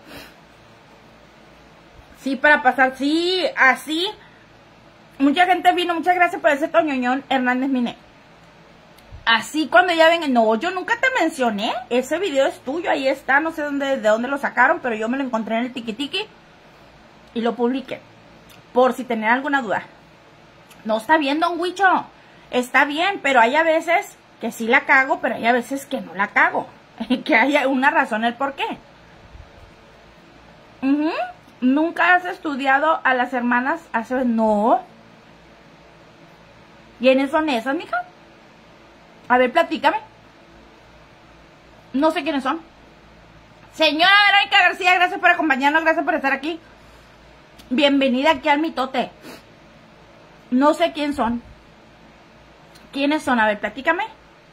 Sí, para pasar, sí, así. Mucha gente vino, muchas gracias por ese toñoñón, Hernández Mine. Así cuando ya ven, no, yo nunca te mencioné, ese video es tuyo, ahí está, no sé de dónde lo sacaron, pero yo me lo encontré en el tiki tiki y lo publiqué, por si tenían alguna duda. No está bien, don Huicho, está bien, pero hay a veces que sí la cago, pero hay a veces que no la cago, que haya una razón el por qué. ¿Nunca has estudiado a las hermanas? No. ¿Quiénes son esas, mija? A ver, platícame. No sé quiénes son. Señora Verónica García, gracias por acompañarnos, gracias por estar aquí. Bienvenida aquí al mitote. No sé quién son. ¿Quiénes son? A ver, platícame.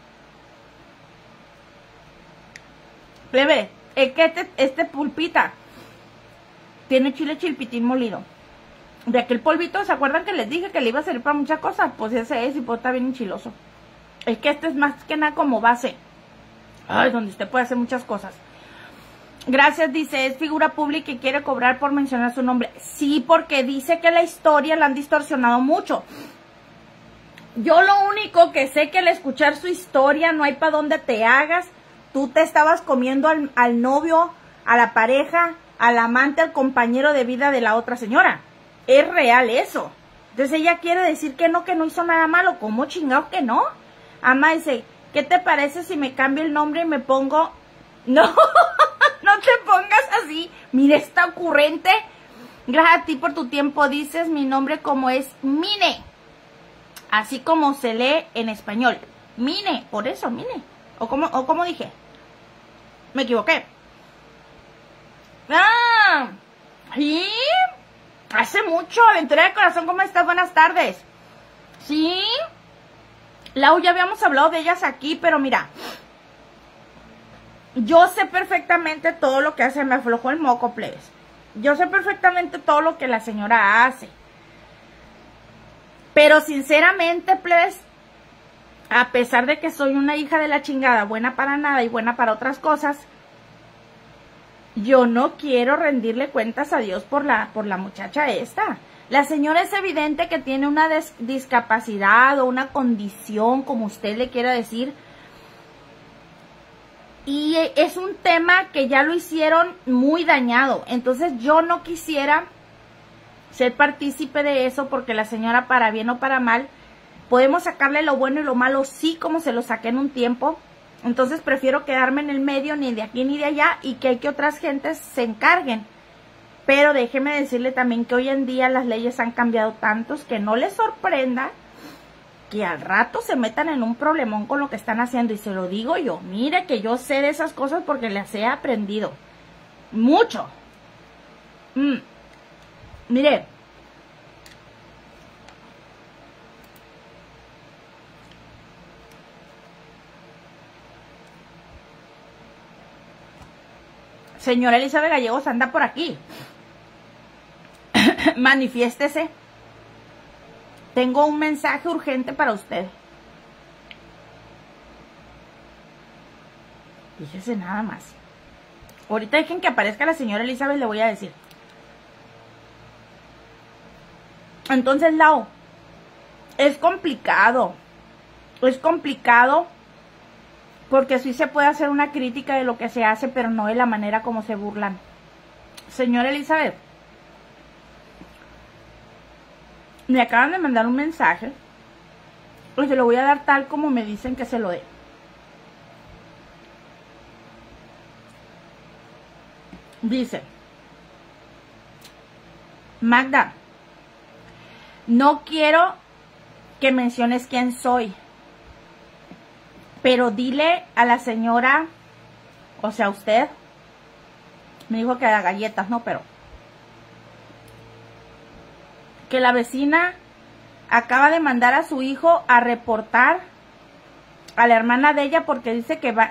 Plebe, es que este pulpita tiene chile chilpitín molido. De aquel polvito, ¿se acuerdan que les dije que le iba a servir para muchas cosas? Pues ese es, y pues está bien enchiloso. Es que este es más que nada como base. Ay, donde usted puede hacer muchas cosas. Gracias, dice, es figura pública y quiere cobrar por mencionar su nombre. Sí, porque dice que la historia la han distorsionado mucho. Yo lo único que sé que al escuchar su historia no hay para dónde te hagas. Tú te estabas comiendo al novio, a la pareja, al amante, al compañero de vida de la otra señora. Es real eso. Entonces ella quiere decir que no hizo nada malo. ¿Cómo chingados que no? Ama dice, ¿qué te parece si me cambio el nombre y me pongo? No, no te pongas así. Mira, está ocurrente. Gracias a ti por tu tiempo. Dices mi nombre como es Mine. Así como se lee en español. Mine, por eso, Mine. ¿O cómo dije? Me equivoqué. Ah, ¿sí? Hace mucho. Aventura de corazón, ¿cómo estás? Buenas tardes. ¿Sí? Lau, ya habíamos hablado de ellas aquí, pero mira, yo sé perfectamente todo lo que hace. Me aflojó el moco, plebes. Yo sé perfectamente todo lo que la señora hace. Pero sinceramente, plebes, a pesar de que soy una hija de la chingada, buena para nada y buena para otras cosas, yo no quiero rendirle cuentas a Dios por la muchacha esta. La señora es evidente que tiene una discapacidad o una condición, como usted le quiera decir. Y es un tema que ya lo hicieron muy dañado. Entonces yo no quisiera ser partícipe de eso, porque la señora, para bien o para mal, podemos sacarle lo bueno y lo malo, sí, como se lo saqué en un tiempo. Entonces prefiero quedarme en el medio, ni de aquí ni de allá, y que otras gentes se encarguen. Pero déjeme decirle también que hoy en día las leyes han cambiado tantos que no les sorprenda que al rato se metan en un problemón con lo que están haciendo. Y se lo digo yo, mire que yo sé de esas cosas porque las he aprendido mucho. Mire, señora Elizabeth Gallegos anda por aquí. Manifiéstese. Tengo un mensaje urgente para usted. Fíjese nada más. Ahorita dejen que aparezca la señora Elizabeth, le voy a decir. Entonces, Lau, es complicado. Es complicado porque sí se puede hacer una crítica de lo que se hace, pero no de la manera como se burlan. Señora Elizabeth, me acaban de mandar un mensaje y se lo voy a dar tal como me dicen que se lo dé. Dice: Magda, no quiero que menciones quién soy, pero dile a la señora, o sea, usted, me dijo que haga galletas, no, pero que la vecina acaba de mandar a su hijo a reportar a la hermana de ella porque dice que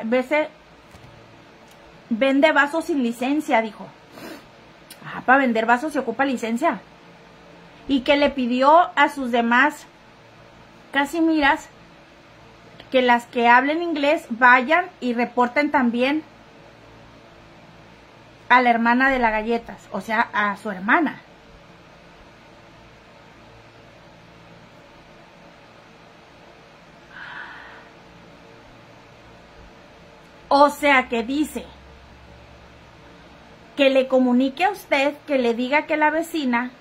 vende vasos sin licencia, dijo. Ah, para vender vasos se ocupa licencia. Y que le pidió a sus demás casimiras que las que hablen inglés vayan y reporten también a la hermana de las galletas, o sea, a su hermana. O sea, que dice que le comunique a usted, que le diga que la vecina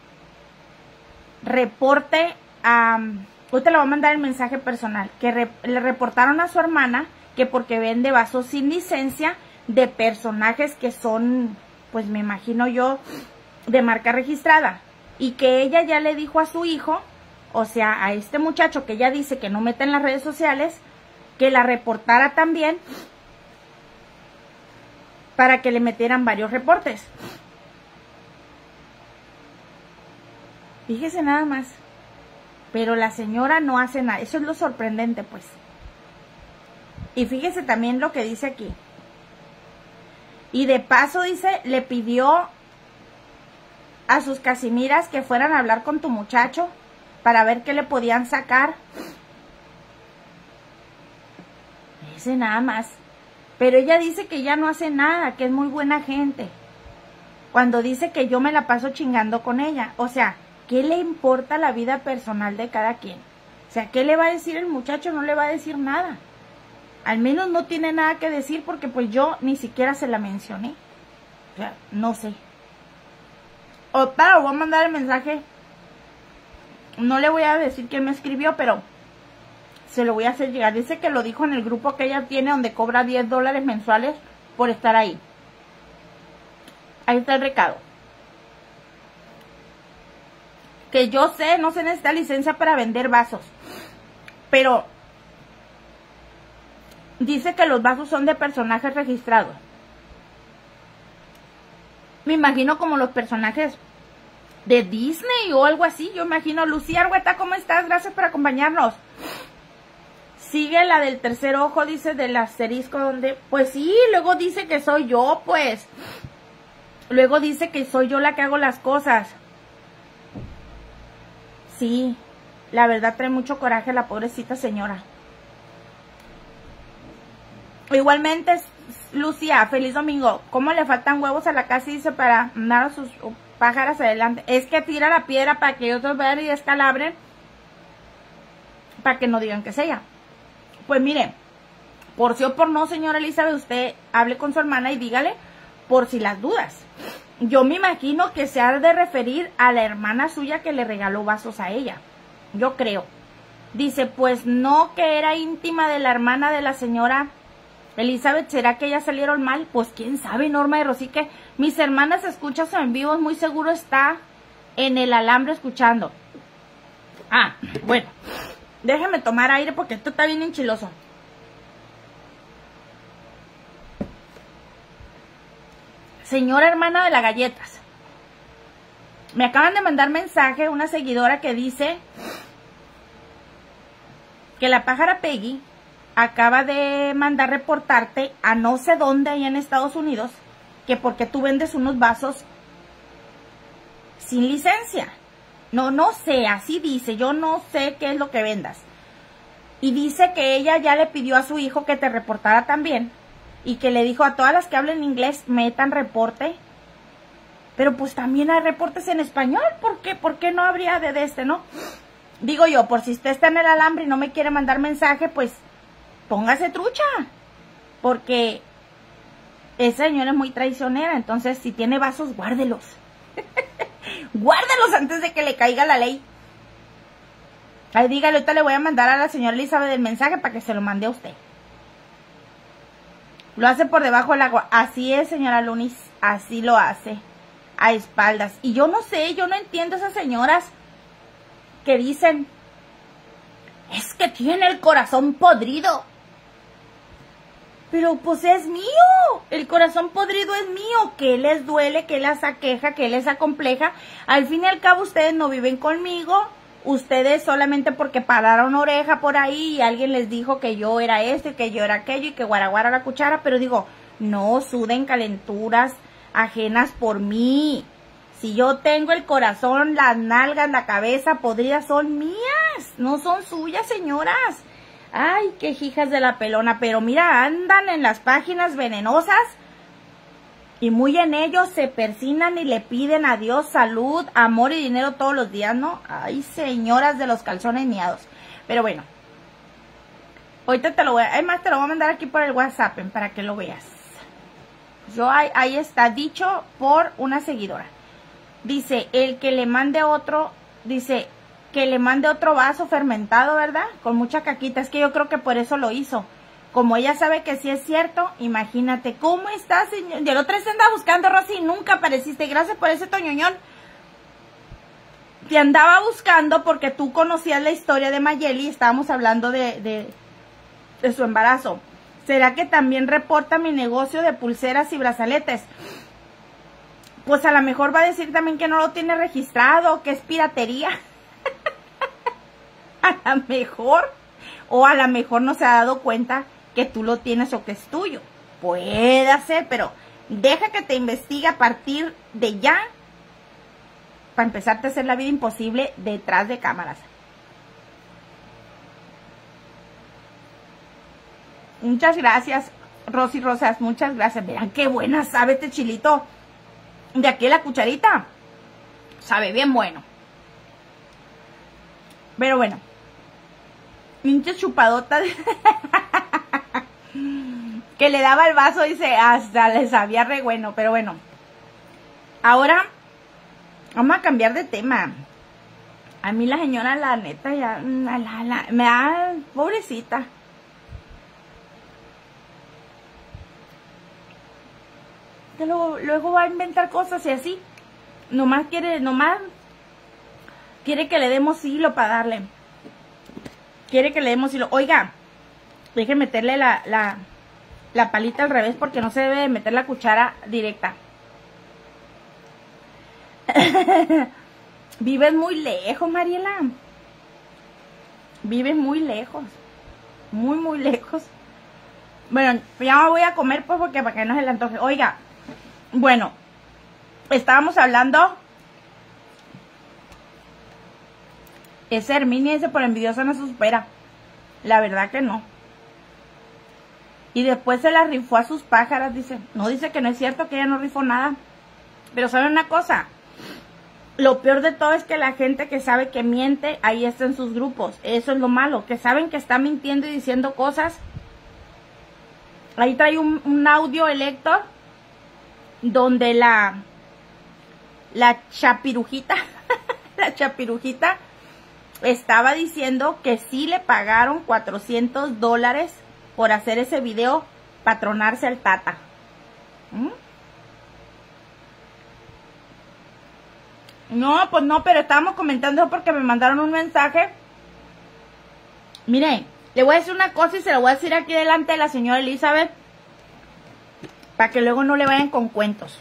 reporte a... Usted le va a mandar el mensaje personal, que le reportaron a su hermana que porque vende vasos sin licencia de personajes que son, pues me imagino yo, de marca registrada. Y que ella ya le dijo a su hijo, o sea, a este muchacho que ella dice que no mete en las redes sociales, que la reportara también para que le metieran varios reportes. Fíjese nada más. Pero la señora no hace nada. Eso es lo sorprendente, pues. Y fíjese también lo que dice aquí. Y de paso, dice, le pidió a sus casimiras que fueran a hablar con tu muchacho para ver qué le podían sacar. Fíjese nada más. Pero ella dice que ya no hace nada, que es muy buena gente. Cuando dice que yo me la paso chingando con ella. O sea, ¿qué le importa la vida personal de cada quien? O sea, ¿qué le va a decir el muchacho? No le va a decir nada. Al menos no tiene nada que decir porque pues yo ni siquiera se la mencioné. O sea, no sé. Voy a mandar el mensaje. No le voy a decir quién me escribió, pero se lo voy a hacer llegar. Dice que lo dijo en el grupo que ella tiene donde cobra $10 mensuales por estar ahí. Ahí está el recado. Que yo sé, no se necesita licencia para vender vasos. Pero dice que los vasos son de personajes registrados. Me imagino como los personajes de Disney o algo así. Yo imagino. Lucía Argueta, ¿cómo estás? Gracias por acompañarnos. Sigue la del tercer ojo, dice, del asterisco donde... Pues sí, luego dice que soy yo, pues. Luego dice que soy yo la que hago las cosas. Sí, la verdad trae mucho coraje la pobrecita señora. Igualmente, Lucía, feliz domingo. ¿Cómo le faltan huevos a la casa? Dice, para mandar a sus pájaras adelante. Es que tira la piedra para que otros vean y descalabren. Para que no digan que es ella. Pues mire, por sí o por no, señora Elizabeth, usted hable con su hermana y dígale por si las dudas. yo me imagino que se ha de referir a la hermana suya que le regaló vasos a ella. Yo creo. Dice, pues no, que era íntima de la hermana de la señora Elizabeth. ¿Será que ya salieron mal? Pues quién sabe, Norma de Rosique. Mis hermanas escuchan en vivo, muy seguro está en el alambre escuchando. Ah, bueno, déjeme tomar aire porque esto está bien enchiloso. Señora hermana de las galletas, me acaban de mandar mensaje una seguidora que dice que la pájara Peggy acaba de mandar reportarte a no sé dónde allá en Estados Unidos, que porque tú vendes unos vasos sin licencia. No sé, así dice, yo no sé qué es lo que vendas. Y dice que ella ya le pidió a su hijo que te reportara también, y que le dijo a todas las que hablen inglés, metan reporte. Pero pues también hay reportes en español, ¿por qué no habría de este, no? Digo yo, por si usted está en el alambre y no me quiere mandar mensaje, pues póngase trucha, porque esa señora es muy traicionera. Entonces, si tiene vasos, guárdelos. Guárdelos antes de que le caiga la ley. Ahí dígale, ahorita le voy a mandar a la señora Elizabeth el mensaje para que se lo mande a usted. Lo hace por debajo del agua. Así es, señora Lunis, así lo hace, a espaldas. Y yo no sé, yo no entiendo esas señoras que dicen, es que tiene el corazón podrido. Pero pues es mío, el corazón podrido es mío. ¿Qué les duele? ¿Qué les aqueja? ¿Qué les acompleja? Al fin y al cabo ustedes no viven conmigo. Ustedes solamente porque pararon oreja por ahí y alguien les dijo que yo era esto y que yo era aquello y que guaraguara la cuchara. Pero digo, no suden calenturas ajenas por mí. Si yo tengo el corazón, las nalgas, la cabeza podrida son mías, no son suyas, señoras. Ay, qué hijas de la pelona. Pero mira, andan en las páginas venenosas y muy en ellos se persignan y le piden a Dios salud, amor y dinero todos los días, ¿no? Ay, señoras de los calzones miados. Pero bueno, ahorita te lo voy a... Además, te lo voy a mandar aquí por el WhatsApp para que lo veas. Yo ahí está, dicho por una seguidora. Dice, el que le mande otro, dice, que le mande otro vaso fermentado, ¿verdad? Con mucha caquita. Es que yo creo que por eso lo hizo. Como ella sabe que sí es cierto, imagínate. ¿Cómo estás, señor? Y el otro se anda buscando, Rosy, y nunca apareciste. Gracias por ese toñoñón. Te andaba buscando porque tú conocías la historia de Mayeli y estábamos hablando de su embarazo. ¿Será que también reporta mi negocio de pulseras y brazaletes? Pues a lo mejor va a decir también que no lo tiene registrado, que es piratería. A lo mejor. O a lo mejor no se ha dado cuenta que tú lo tienes o que es tuyo. Puede ser, pero deja que te investigue a partir de ya. Para empezarte a hacer la vida imposible detrás de cámaras. Muchas gracias, Rosy Rosas. Muchas gracias. Verán qué buena sabe este chilito. De aquí la cucharita. Sabe bien bueno. Pero bueno. Pinche chupadota. Que le daba el vaso, dice, hasta le sabía re bueno. Pero bueno. Ahora vamos a cambiar de tema. A mí la señora, la neta, ya me da pobrecita. Que luego va a inventar cosas y así. Nomás quiere que le demos hilo para darle. Quiere que le demos hilo. Oiga, deje meterle la palita al revés porque no se debe de meter la cuchara directa. Vives muy lejos, Mariela. Vives muy lejos. Muy lejos. Bueno, ya me voy a comer pues porque para que no se le antoje. Oiga, bueno, estábamos hablando. Esa Herminia dice, por envidiosa no se supera. La verdad que no. Y después se la rifó a sus pájaras, dice. No, dice que no es cierto, que ella no rifó nada. Pero ¿saben una cosa? Lo peor de todo es que la gente que sabe que miente, ahí está en sus grupos. Eso es lo malo, que saben que está mintiendo y diciendo cosas. Ahí trae un audio el Héctor, donde la la chapirujita, la chapirujita estaba diciendo que sí le pagaron $400 por hacer ese video, patronarse al Tata. No, pues no, pero estábamos comentando porque me mandaron un mensaje. Miren, le voy a decir una cosa y se lo voy a decir aquí delante de la señora Elizabeth, para que luego no le vayan con cuentos.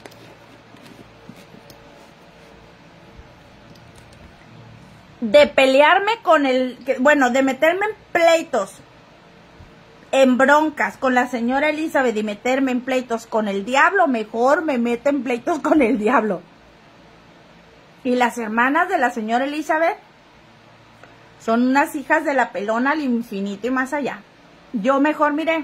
De pelearme con bueno, de meterme en pleitos, en broncas con la señora Elizabeth y meterme en pleitos con el diablo, mejor me meto en pleitos con el diablo. Y las hermanas de la señora Elizabeth son unas hijas de la pelona al infinito y más allá. Yo mejor, mire,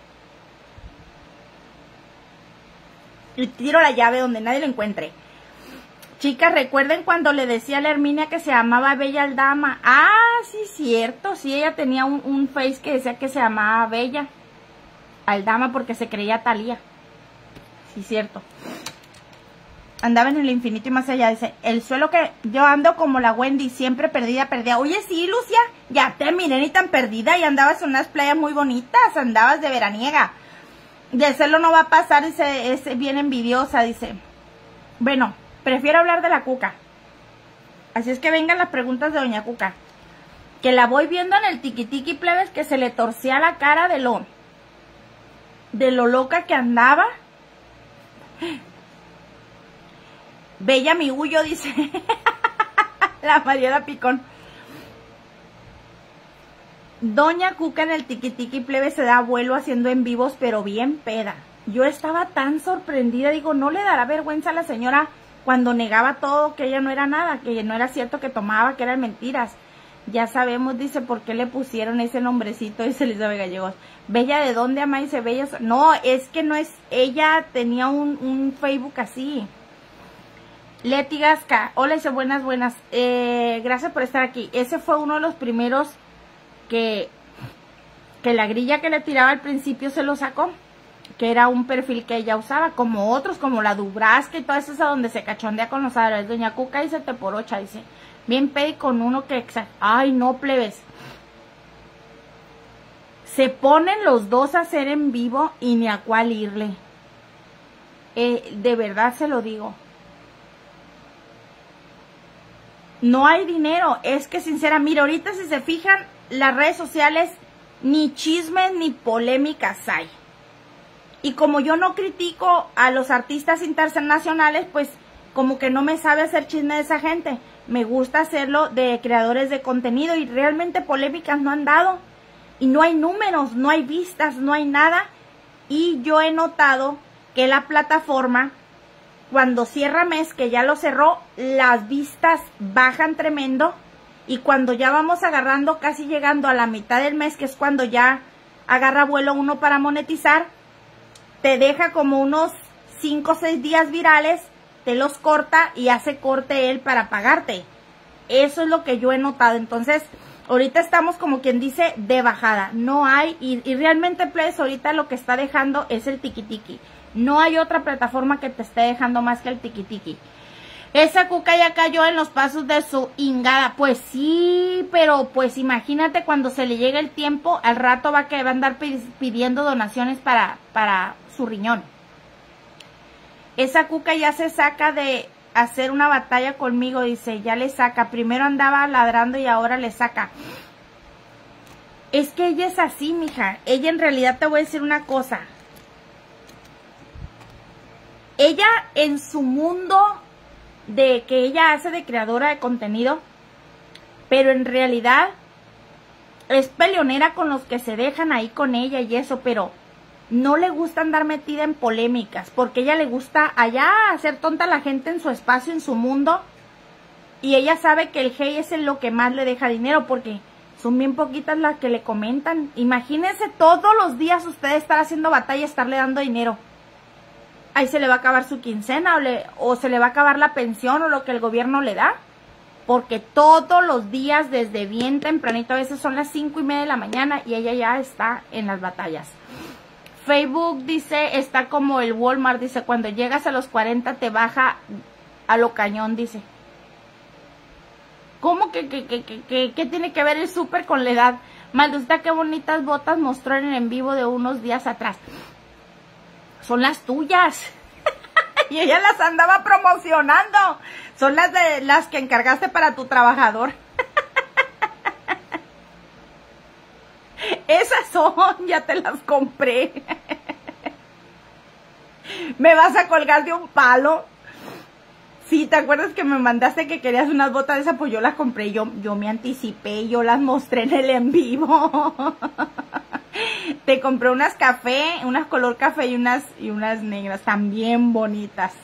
y tiro la llave donde nadie lo encuentre. Chicas, recuerden cuando le decía a la Herminia que se llamaba Bella Aldama. Ah, sí, cierto. Sí, ella tenía un face que decía que se llamaba Bella Aldama porque se creía Talía. Sí, cierto. Andaba en el infinito y más allá. Dice, el suelo que yo ando como la Wendy, siempre perdida, perdida. Oye, sí, Lucia, ya te miré ni tan perdida y andabas en unas playas muy bonitas. Andabas de veraniega. De celo no va a pasar, dice, es bien envidiosa, dice. Bueno, prefiero hablar de la Cuca. Así es que vengan las preguntas de doña Cuca. Que la voy viendo en el tiquitiqui, plebes, que se le torcía la cara de lo loca que andaba. Bella mi huyo, dice la Mariela Picón. Doña Cuca en el tiquitiqui, plebe, se da vuelo haciendo en vivos, pero bien peda. Yo estaba tan sorprendida, digo, ¿no le dará vergüenza a la señora cuando negaba todo, que ella no era nada, que no era cierto que tomaba, que eran mentiras? Ya sabemos, dice, por qué le pusieron ese nombrecito, dice Elizabeth Gallegos. Bella, ¿de dónde, ama? Dice, Bella. No, es que no es, ella tenía un Facebook así. Leti Gasca, hola, dice, buenas. Gracias por estar aquí. Ese fue uno de los primeros que la grilla que le tiraba al principio se lo sacó, que era un perfil que ella usaba, como otros, como la Dubrasca y todas esas donde se cachondea con los árabes. Doña Cuca dice, te por ocha, dice, bien pedi con uno que ay, no, plebes. Se ponen los dos a hacer en vivo y ni a cuál irle. De verdad se lo digo. No hay dinero, es que sincera, mira, ahorita si se fijan, las redes sociales ni chismes ni polémicas hay. Y como yo no critico a los artistas internacionales, pues como que no me sabe hacer chisme de esa gente. Me gusta hacerlo de creadores de contenido y realmente polémicas no han dado. Y no hay números, no hay vistas, no hay nada. Y yo he notado que la plataforma, cuando cierra mes, que ya lo cerró, las vistas bajan tremendo. Y cuando ya vamos agarrando, casi llegando a la mitad del mes, que es cuando ya agarra vuelo uno para monetizar, te deja como unos 5 o 6 días virales, te los corta y hace corte él para pagarte. Eso es lo que yo he notado. Entonces, ahorita estamos como quien dice de bajada. No hay, y realmente, pues, ahorita lo que está dejando es el tiquitiqui. No hay otra plataforma que te esté dejando más que el tiquitiqui. Esa Cuca ya cayó en los pasos de su ingada. Pues sí, pero pues imagínate cuando se le llegue el tiempo, al rato va a andar pidiendo donaciones para su riñón. Esa Cuca ya se saca de hacer una batalla conmigo, dice, ya le saca. Primero andaba ladrando y ahora le saca. Es que ella es así, mija. Ella en realidad, te voy a decir una cosa. Ella en su mundo de que ella hace de creadora de contenido, pero en realidad es peleonera con los que se dejan ahí con ella y eso, pero no le gusta andar metida en polémicas, porque ella le gusta allá hacer tonta a la gente en su espacio, en su mundo, y ella sabe que el hate es lo que más le deja dinero, porque son bien poquitas las que le comentan. Imagínense todos los días usted estar haciendo batalla y estarle dando dinero. Ahí se le va a acabar su quincena o se le va a acabar la pensión o lo que el gobierno le da. Porque todos los días, desde bien tempranito, a veces son las 5:30 de la mañana y ella ya está en las batallas. Facebook dice, está como el Walmart, dice, cuando llegas a los 40 te baja a lo cañón, dice. ¿Cómo que tiene que ver el súper con la edad? Maldita, qué bonitas botas mostró en el en vivo de unos días atrás. Son las tuyas. Y ella las andaba promocionando. Son las que encargaste para tu trabajador. Esas son, ya te las compré. ¿Me vas a colgar de un palo? Sí, ¿te acuerdas que me mandaste que querías unas botas de esas? Pues yo las compré, yo me anticipé, yo las mostré en el en vivo. Te compré unas café, unas color café y unas negras, también bonitas.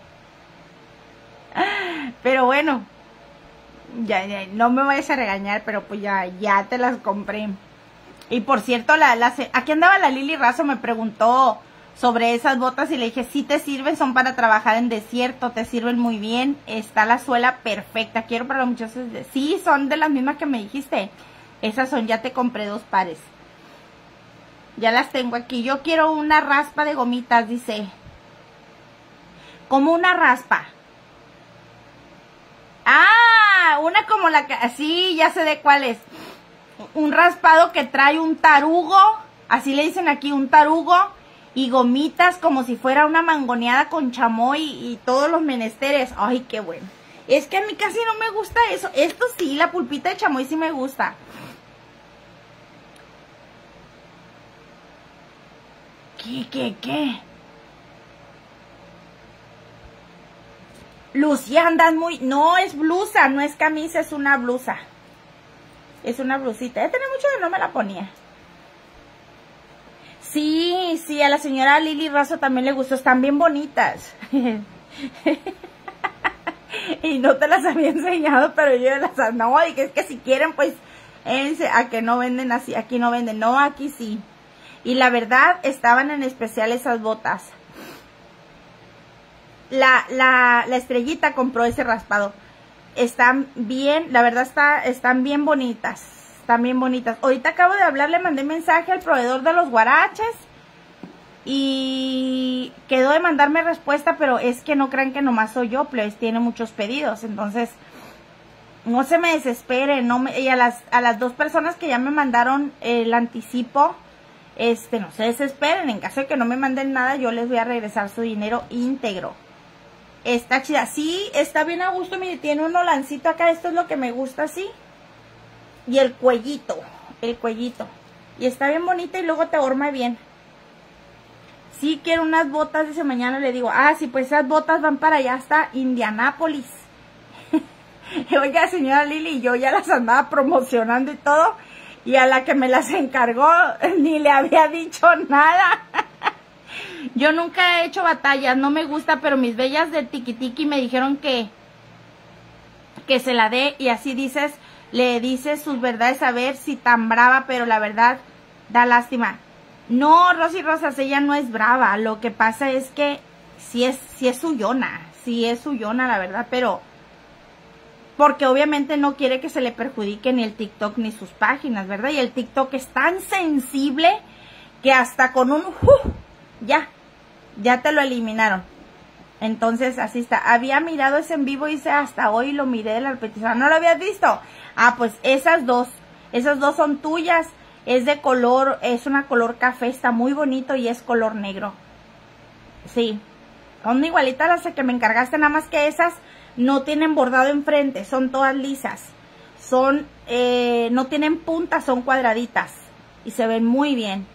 Pero bueno, ya, no me vayas a regañar, pero pues ya te las compré. Y por cierto, aquí andaba la Lili Razo, me preguntó sobre esas botas y le dije, sí te sirven, son para trabajar en desierto, te sirven muy bien, está la suela perfecta, quiero para los muchachos, sí, son de las mismas que me dijiste, esas son, ya te compré 2 pares, ya las tengo aquí. Yo quiero una raspa de gomitas, dice, como una raspa, una como la que, sí, ya sé de cuál es, un raspado que trae un tarugo, así le dicen aquí, un tarugo, y gomitas como si fuera una mangoneada con chamoy y todos los menesteres. Ay, qué bueno. Es que a mí casi no me gusta eso. Esto sí, la pulpita de chamoy sí me gusta. ¿Qué? Lucía, andas muy... No, es blusa, no es camisa, es una blusa. Es una blusita. Ya tenía mucho que no me la ponía. Sí, a la señora Lili Razo también le gustó, están bien bonitas. Y no te las había enseñado, pero yo las... No, y que es que si quieren, pues, a que no venden así, aquí no venden, no, aquí sí. Y la verdad, estaban en especial esas botas. La estrellita compró ese raspado. Están bien, la verdad están bien bonitas. Están bien bonitas. Ahorita acabo de hablar, le mandé mensaje al proveedor de los guaraches. Y quedó de mandarme respuesta, pero es que no crean que nomás soy yo, pues tiene muchos pedidos. Entonces, no se me desesperen. Y a las 2 personas que ya me mandaron el anticipo, no se desesperen. En caso de que no me manden nada, yo les voy a regresar su dinero íntegro. Está chida. Sí, está bien a gusto. Mire, tiene un holancito acá. Esto es lo que me gusta así. Y el cuellito. Y está bien bonita y luego te ahorma bien. Sí, quiero unas botas. Dice, mañana le digo, sí, pues esas botas van para allá hasta Indianápolis. Oiga, señora Lili, yo ya las andaba promocionando y todo. Y a la que me las encargó, ni le había dicho nada. Yo nunca he hecho batallas, no me gusta, pero mis bellas de Tiki Tiki me dijeron que se la dé. Y así le dices sus verdades a ver si tan brava, pero la verdad da lástima. No, Rosy Rosas, ella no es brava. Lo que pasa es que sí es suyona, la verdad, pero porque obviamente no quiere que se le perjudique ni el TikTok ni sus páginas, ¿verdad? Y el TikTok es tan sensible que hasta con un ya te lo eliminaron. Entonces, así está. Había mirado ese en vivo y dice, hasta hoy lo miré de la repetición. ¿No lo habías visto? Pues esas dos son tuyas. Es de color, es una color café, está muy bonito y es color negro. Sí, son igualitas las que me encargaste, nada más que esas no tienen bordado enfrente, son todas lisas. Son, no tienen puntas, son cuadraditas y se ven muy bien.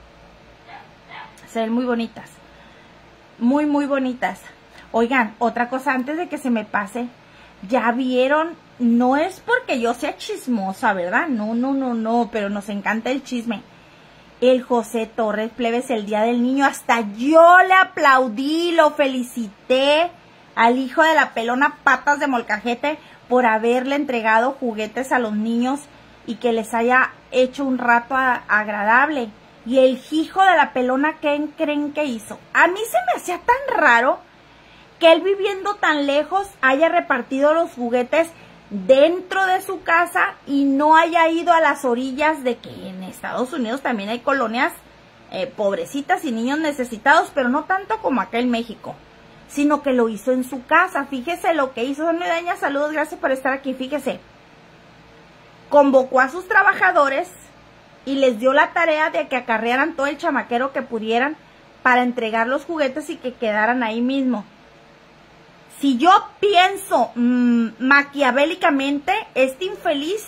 Se ven muy bonitas. Muy, muy bonitas. Oigan, otra cosa antes de que se me pase. ¿Ya vieron? No es porque yo sea chismosa, ¿verdad? No, pero nos encanta el chisme. El José Torres, plebes, el Día del Niño, hasta yo le aplaudí, lo felicité al hijo de la pelona Patas de Molcajete por haberle entregado juguetes a los niños y que les haya hecho un rato agradable. Y el hijo de la pelona, ¿qué creen que hizo? A mí se me hacía tan raro que él, viviendo tan lejos, haya repartido los juguetes dentro de su casa y no haya ido a las orillas, de que en Estados Unidos también hay colonias pobrecitas y niños necesitados, pero no tanto como acá en México. sino que lo hizo en su casa. Fíjese lo que hizo. Sonia Daña, saludos, gracias por estar aquí. Fíjese, convocó a sus trabajadores y les dio la tarea de que acarrearan todo el chamaquero que pudieran para entregar los juguetes y que quedaran ahí mismo. Si yo pienso maquiavélicamente, este infeliz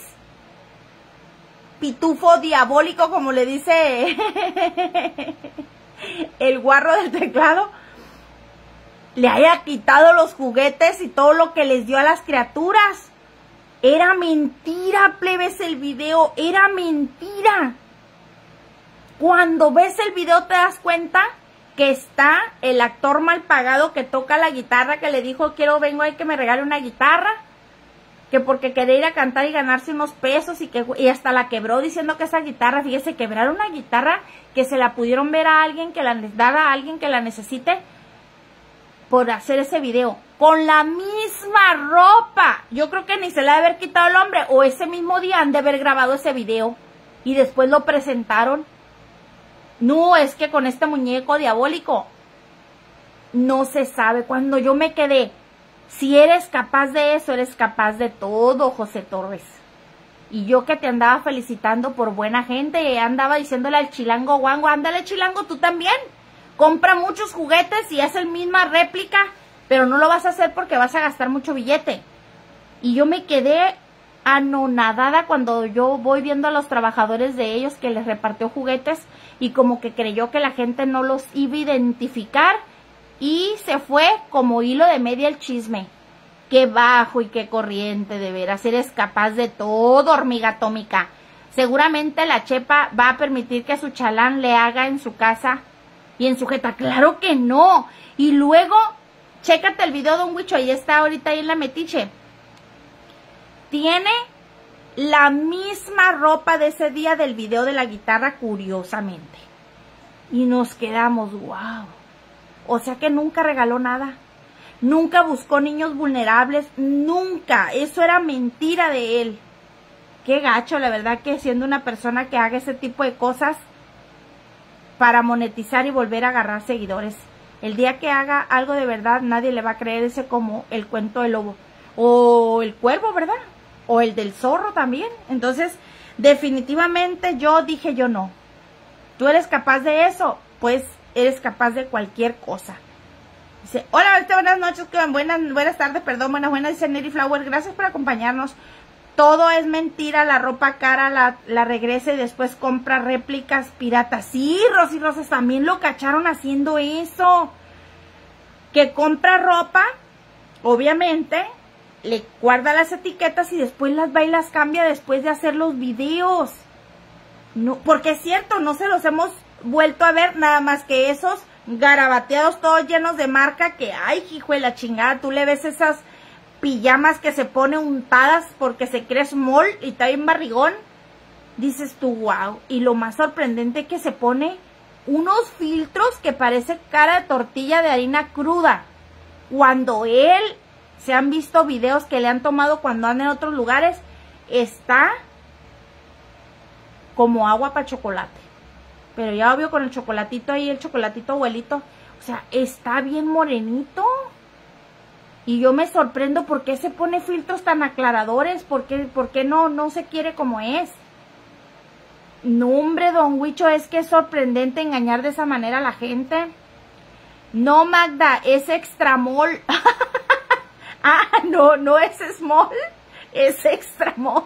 pitufo diabólico, como le dice el guarro del teclado, le haya quitado los juguetes y todo lo que les dio a las criaturas. Era mentira, plebes, el video, era mentira. Cuando ves el video te das cuenta que está el actor mal pagado que toca la guitarra, que le dijo, vengo ahí que me regale una guitarra, que porque quería ir a cantar y ganarse unos pesos, y hasta la quebró diciendo que esa guitarra, fíjese, quebrar una guitarra que se la pudieron ver a alguien, que la dar a alguien que la necesite, por hacer ese video, con la misma ropa. Yo creo que ni se la debe haber quitado el hombre, o ese mismo día han de haber grabado ese video, y después lo presentaron. No, es que con este muñeco diabólico, no se sabe. Cuando yo me quedé, si eres capaz de eso, eres capaz de todo, José Torres. Y yo que te andaba felicitando por buena gente, y andaba diciéndole al chilango guango, ándale chilango, tú también. Compra muchos juguetes y haz el misma réplica, pero no lo vas a hacer porque vas a gastar mucho billete. Y yo me quedé anonadada cuando yo voy viendo a los trabajadores de ellos que les repartió juguetes, y como que creyó que la gente no los iba a identificar, y se fue como hilo de media el chisme. Qué bajo y qué corriente, de veras, eres capaz de todo, hormiga atómica. Seguramente la Chepa va a permitir que su chalán le haga en su casa y en su jeta. Claro que no. Y luego, chécate el video de un Huicho, ahí está ahorita ahí en la metiche. Tiene la misma ropa de ese día del video de la guitarra, curiosamente. Y nos quedamos, wow. O sea que nunca regaló nada. Nunca buscó niños vulnerables. Nunca. Eso era mentira de él. Qué gacho, la verdad, que siendo una persona que haga ese tipo de cosas para monetizar y volver a agarrar seguidores. El día que haga algo de verdad, nadie le va a creer, ese como el cuento del lobo. O el cuervo, ¿verdad? O el del zorro también. Entonces, definitivamente yo dije, yo no. Tú eres capaz de eso, pues eres capaz de cualquier cosa. Dice, hola, buenas noches, buenas tardes, perdón, buenas, dice Neri Flower, gracias por acompañarnos. Todo es mentira, la ropa cara la regresa y después compra réplicas piratas. Sí, Rosy Rosas también lo cacharon haciendo eso. Que compra ropa, obviamente, le guarda las etiquetas y después las va y las cambia después de hacer los videos. No, porque es cierto, no se los hemos vuelto a ver, nada más que esos garabateados todos llenos de marca que, ay, hijo de la chingada, tú le ves esas pijamas que se pone untadas porque se cree small y está bien barrigón. Dices tú, wow. Y lo más sorprendente es que se pone unos filtros que parece cara de tortilla de harina cruda. Cuando él, se han visto videos que le han tomado cuando anda en otros lugares, está como agua para chocolate. Pero ya obvio con el chocolatito ahí, el chocolatito abuelito. O sea, está bien morenito. Y yo me sorprendo por qué se pone filtros tan aclaradores, por qué no se quiere como es. No, hombre, don Huicho, es que es sorprendente engañar de esa manera a la gente. No, Magda, es extramol. Ah, no es small, es extramol.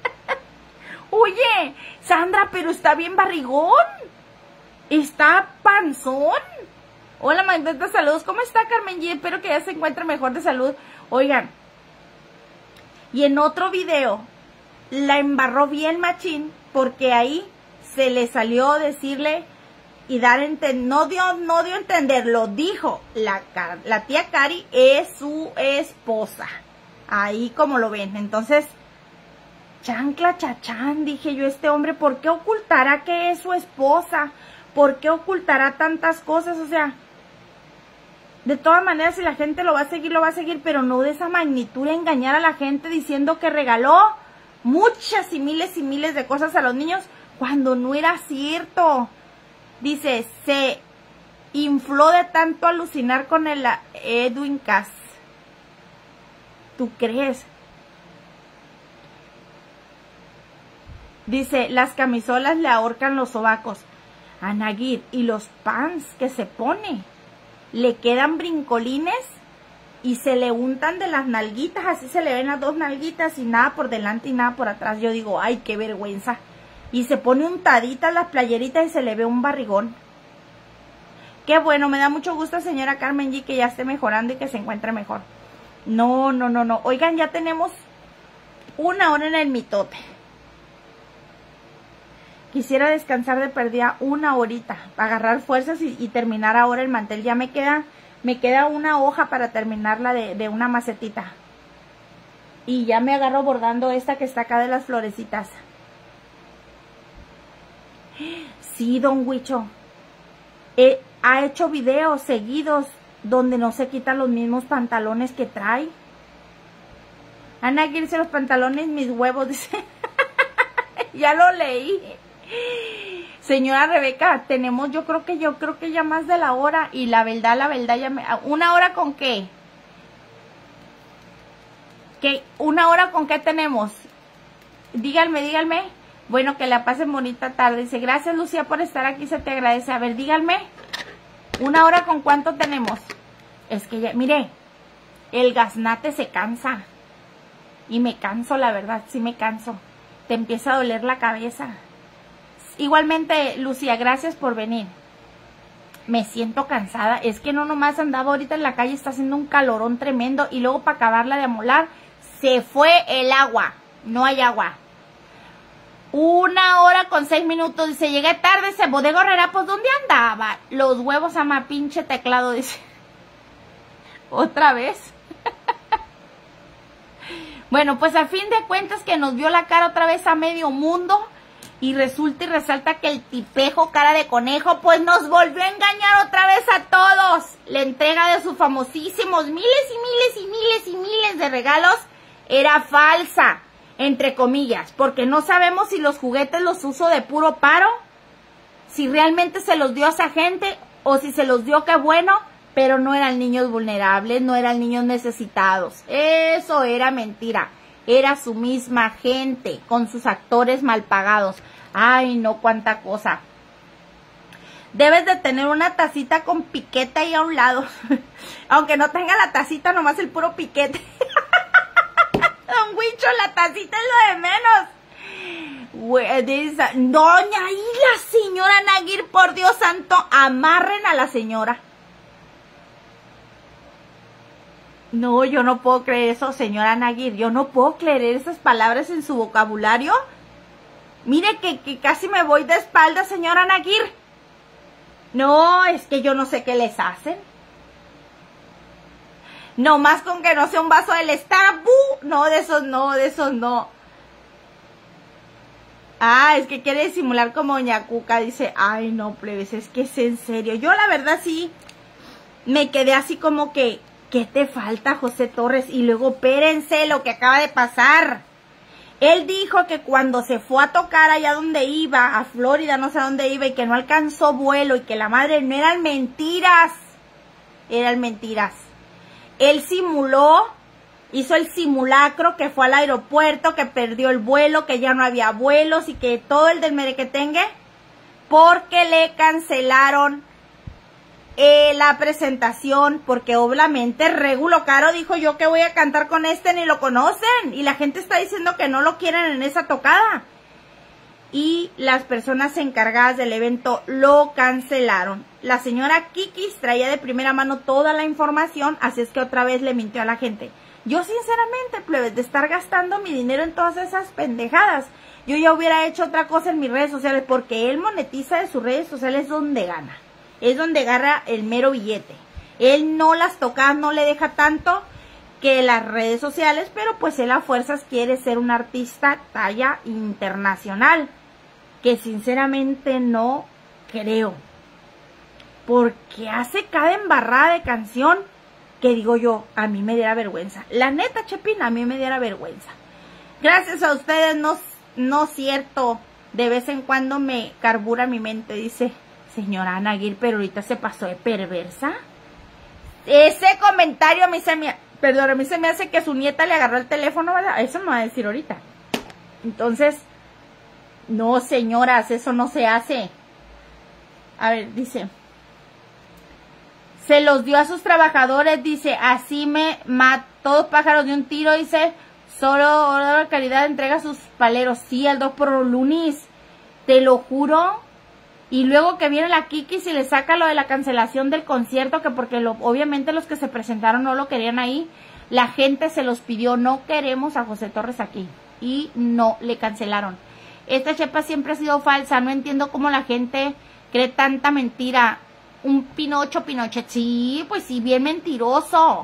Oye, Sandra, pero está bien barrigón. Está panzón. Hola, Magdalena, saludos. ¿Cómo está, Carmen G? Espero que ya se encuentre mejor de salud. Oigan, y en otro video la embarró bien machín, porque ahí se le salió decirle y dar no dio a entender, lo dijo. La tía Cari es su esposa. Ahí como lo ven. Entonces, chancla chachán, dije yo, este hombre, ¿por qué ocultará que es su esposa? ¿Por qué ocultará tantas cosas? O sea, de todas maneras, si la gente lo va a seguir, pero no de esa magnitud, engañar a la gente diciendo que regaló muchas y miles de cosas a los niños, cuando no era cierto. Dice, infló de tanto alucinar con el Edwin Cass. ¿Tú crees? Dice, las camisolas le ahorcan los sobacos. Anaguir, y los pants que se pone, le quedan brincolines y se le untan de las nalguitas, así se le ven las dos nalguitas y nada por delante y nada por atrás. Yo digo, ay, qué vergüenza. Y se pone untaditas las playeritas y se le ve un barrigón. Qué bueno, me da mucho gusto, señora Carmen G, que ya esté mejorando y que se encuentre mejor. No. Oigan, ya tenemos 1 hora en el mitote. Quisiera descansar de perdida 1 horita para agarrar fuerzas y terminar ahora el mantel. Ya me queda 1 hoja para terminarla de una macetita. Y ya me agarro bordando esta que está acá de las florecitas. Sí, don Huicho. Ha hecho videos seguidos donde no se quitan los mismos pantalones que trae. Ana Aguirre, los pantalones, mis huevos, dice. Ya lo leí. Señora Rebeca, tenemos yo creo que ya más de la hora. Y la verdad ya me... ¿1 hora con qué? ¿1 hora con qué tenemos? Díganme. Bueno, que la pasen bonita tarde. Dice, gracias Lucía por estar aquí, se te agradece. A ver, díganme, 1 hora con cuánto tenemos. Es que ya, mire, el gaznate se cansa. Y me canso, la verdad, sí me canso. Te empieza a doler la cabeza. Igualmente, Lucía, gracias por venir. Me siento cansada. Es que no nomás andaba ahorita en la calle, está haciendo un calorón tremendo. Y luego para acabarla de amolar, se fue el agua. No hay agua. 1 hora con 6 minutos. Dice, llegué tarde, se Bodega Herrera. Pues, ¿dónde andaba? Los huevos ama pinche teclado, dice. ¿Otra vez? Bueno, pues a fin de cuentas que nos vio la cara otra vez a medio mundo. Y resulta y resalta que el tipejo cara de conejo pues nos volvió a engañar otra vez a todos. La entrega de sus famosísimos miles de regalos era falsa, entre comillas, porque no sabemos si los juguetes los usó de puro paro, si realmente se los dio a esa gente o si se los dio, qué bueno, pero no eran niños vulnerables, no eran niños necesitados. Eso era mentira. Era su misma gente, con sus actores mal pagados. Ay, no, cuánta cosa. Debes de tener una tacita con piquete ahí a un lado. Aunque no tenga la tacita, nomás el puro piquete. Don Huicho, la tacita es lo de menos. Doña, y la señora Naguir, por Dios santo, amarren a la señora. No, yo no puedo creer eso, señora Naguir. Yo no puedo creer esas palabras en su vocabulario. Mire que casi me voy de espalda, señora Naguir. No, es que yo no sé qué les hacen. No más con que no sea un vaso del Starbucks. No, de esos no. Ah, es que quiere disimular como doña Cuca. Dice, ay no, plebes, es que es en serio. Yo la verdad sí me quedé así como que, ¿qué te falta, José Torres? Y luego, espérense lo que acaba de pasar. Él dijo que cuando se fue a tocar allá donde iba, a Florida, no sé a dónde iba, y que no alcanzó vuelo, y que la madre no eran mentiras. Eran mentiras. Él simuló, hizo el simulacro, que fue al aeropuerto, que perdió el vuelo, que ya no había vuelos, y que todo el del merequetengue, porque le cancelaron la presentación, porque obviamente Regulo Caro dijo, yo que voy a cantar con este, ni lo conocen, y la gente está diciendo que no lo quieren en esa tocada, y las personas encargadas del evento lo cancelaron. La señora Kikis traía de primera mano toda la información, así es que otra vez le mintió a la gente. Yo sinceramente, plebes, de estar gastando mi dinero en todas esas pendejadas, yo ya hubiera hecho otra cosa en mis redes sociales, porque él monetiza de sus redes sociales donde gana. Es donde agarra el mero billete. Él no las toca, no le deja tanto que las redes sociales, pero pues él a fuerzas quiere ser un artista talla internacional, que sinceramente no creo. Porque hace cada embarrada de canción que digo yo, a mí me diera vergüenza. La neta, Chepina, a mí me diera vergüenza. Gracias a ustedes, no cierto, de vez en cuando me carbura mi mente, dice... Señora Ana Aguirre, pero ahorita se pasó de perversa. Ese comentario a mí se me... Perdón, a mí se me hace que su nieta le agarró el teléfono, ¿verdad? Eso me va a decir ahorita. Entonces, no, señoras, eso no se hace. A ver, dice... Se los dio a sus trabajadores, dice, así me mató pájaros de un tiro, dice, solo la calidad entrega sus paleros. Sí, al doctor Lunis, te lo juro. Y luego que viene la Kiki y le saca lo de la cancelación del concierto, que porque obviamente los que se presentaron no lo querían ahí, la gente se los pidió, no queremos a José Torres aquí. Y no, le cancelaron. Esta chepa siempre ha sido falsa, no entiendo cómo la gente cree tanta mentira. Un Pinochet, sí, pues sí, bien mentiroso.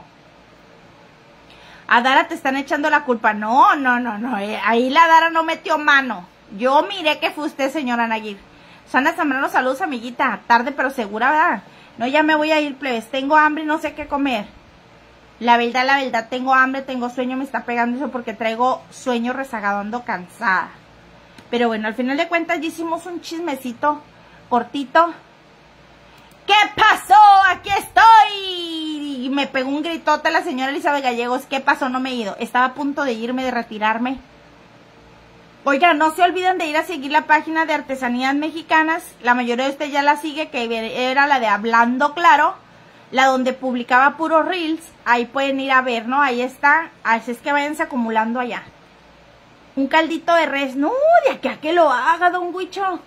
A Dara te están echando la culpa. No, ahí la Dara no metió mano. Yo miré que fue usted, señora Ana Aguirre. Sana Zambrano, saludos, amiguita. Tarde pero segura, ¿verdad? No, ya me voy a ir, plebes. Tengo hambre y no sé qué comer. La verdad, tengo hambre, tengo sueño, me está pegando eso porque traigo sueño rezagado, ando cansada. Pero bueno, al final de cuentas ya hicimos un chismecito cortito. ¿Qué pasó? Aquí estoy. Y me pegó un gritote la señora Elizabeth Gallegos. ¿Qué pasó? No me he ido. Estaba a punto de irme, de retirarme. Oigan, no se olviden de ir a seguir la página de Artesanías Mexicanas. La mayoría de ustedes ya la sigue, que era la de Hablando Claro. La donde publicaba puros reels. Ahí pueden ir a ver, ¿no? Ahí está. Así es que váyanse acumulando allá. Un caldito de res. No, de aquí a que lo haga, don Huicho.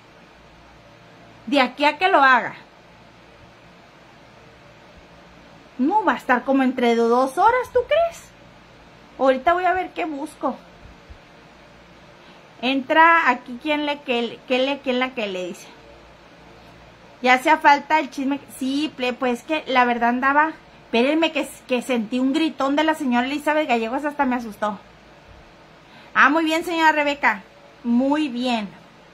De aquí a que lo haga. No, va a estar como entre 2 horas, ¿tú crees? Ahorita voy a ver qué busco. Entra aquí, ¿quién le dice? Ya hacía falta el chisme. Sí, pues que la verdad andaba... Espérenme que sentí un gritón de la señora Elizabeth Gallegos, hasta me asustó. Ah, muy bien, señora Rebeca. Muy bien.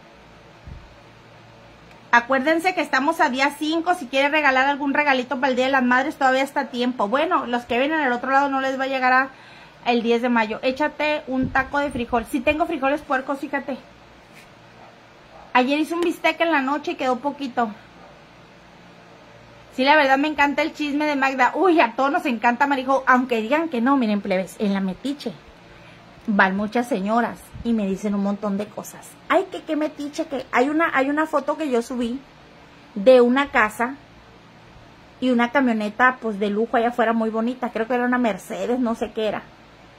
Acuérdense que estamos a día 5, si quiere regalar algún regalito para el Día de las Madres, todavía está a tiempo. Bueno, los que vienen al otro lado no les va a llegar el 10 de mayo. Échate un taco de frijol. Sí tengo frijoles puercos, fíjate. Ayer hice un bistec en la noche y quedó poquito. Sí, la verdad me encanta el chisme de Magda. Uy, a todos nos encanta, Marijo. Aunque digan que no, miren, plebes, en la metiche van muchas señoras y me dicen un montón de cosas. Ay, que qué metiche, que hay una foto que yo subí de una casa y una camioneta pues de lujo allá afuera muy bonita, creo que era una Mercedes, no sé qué era.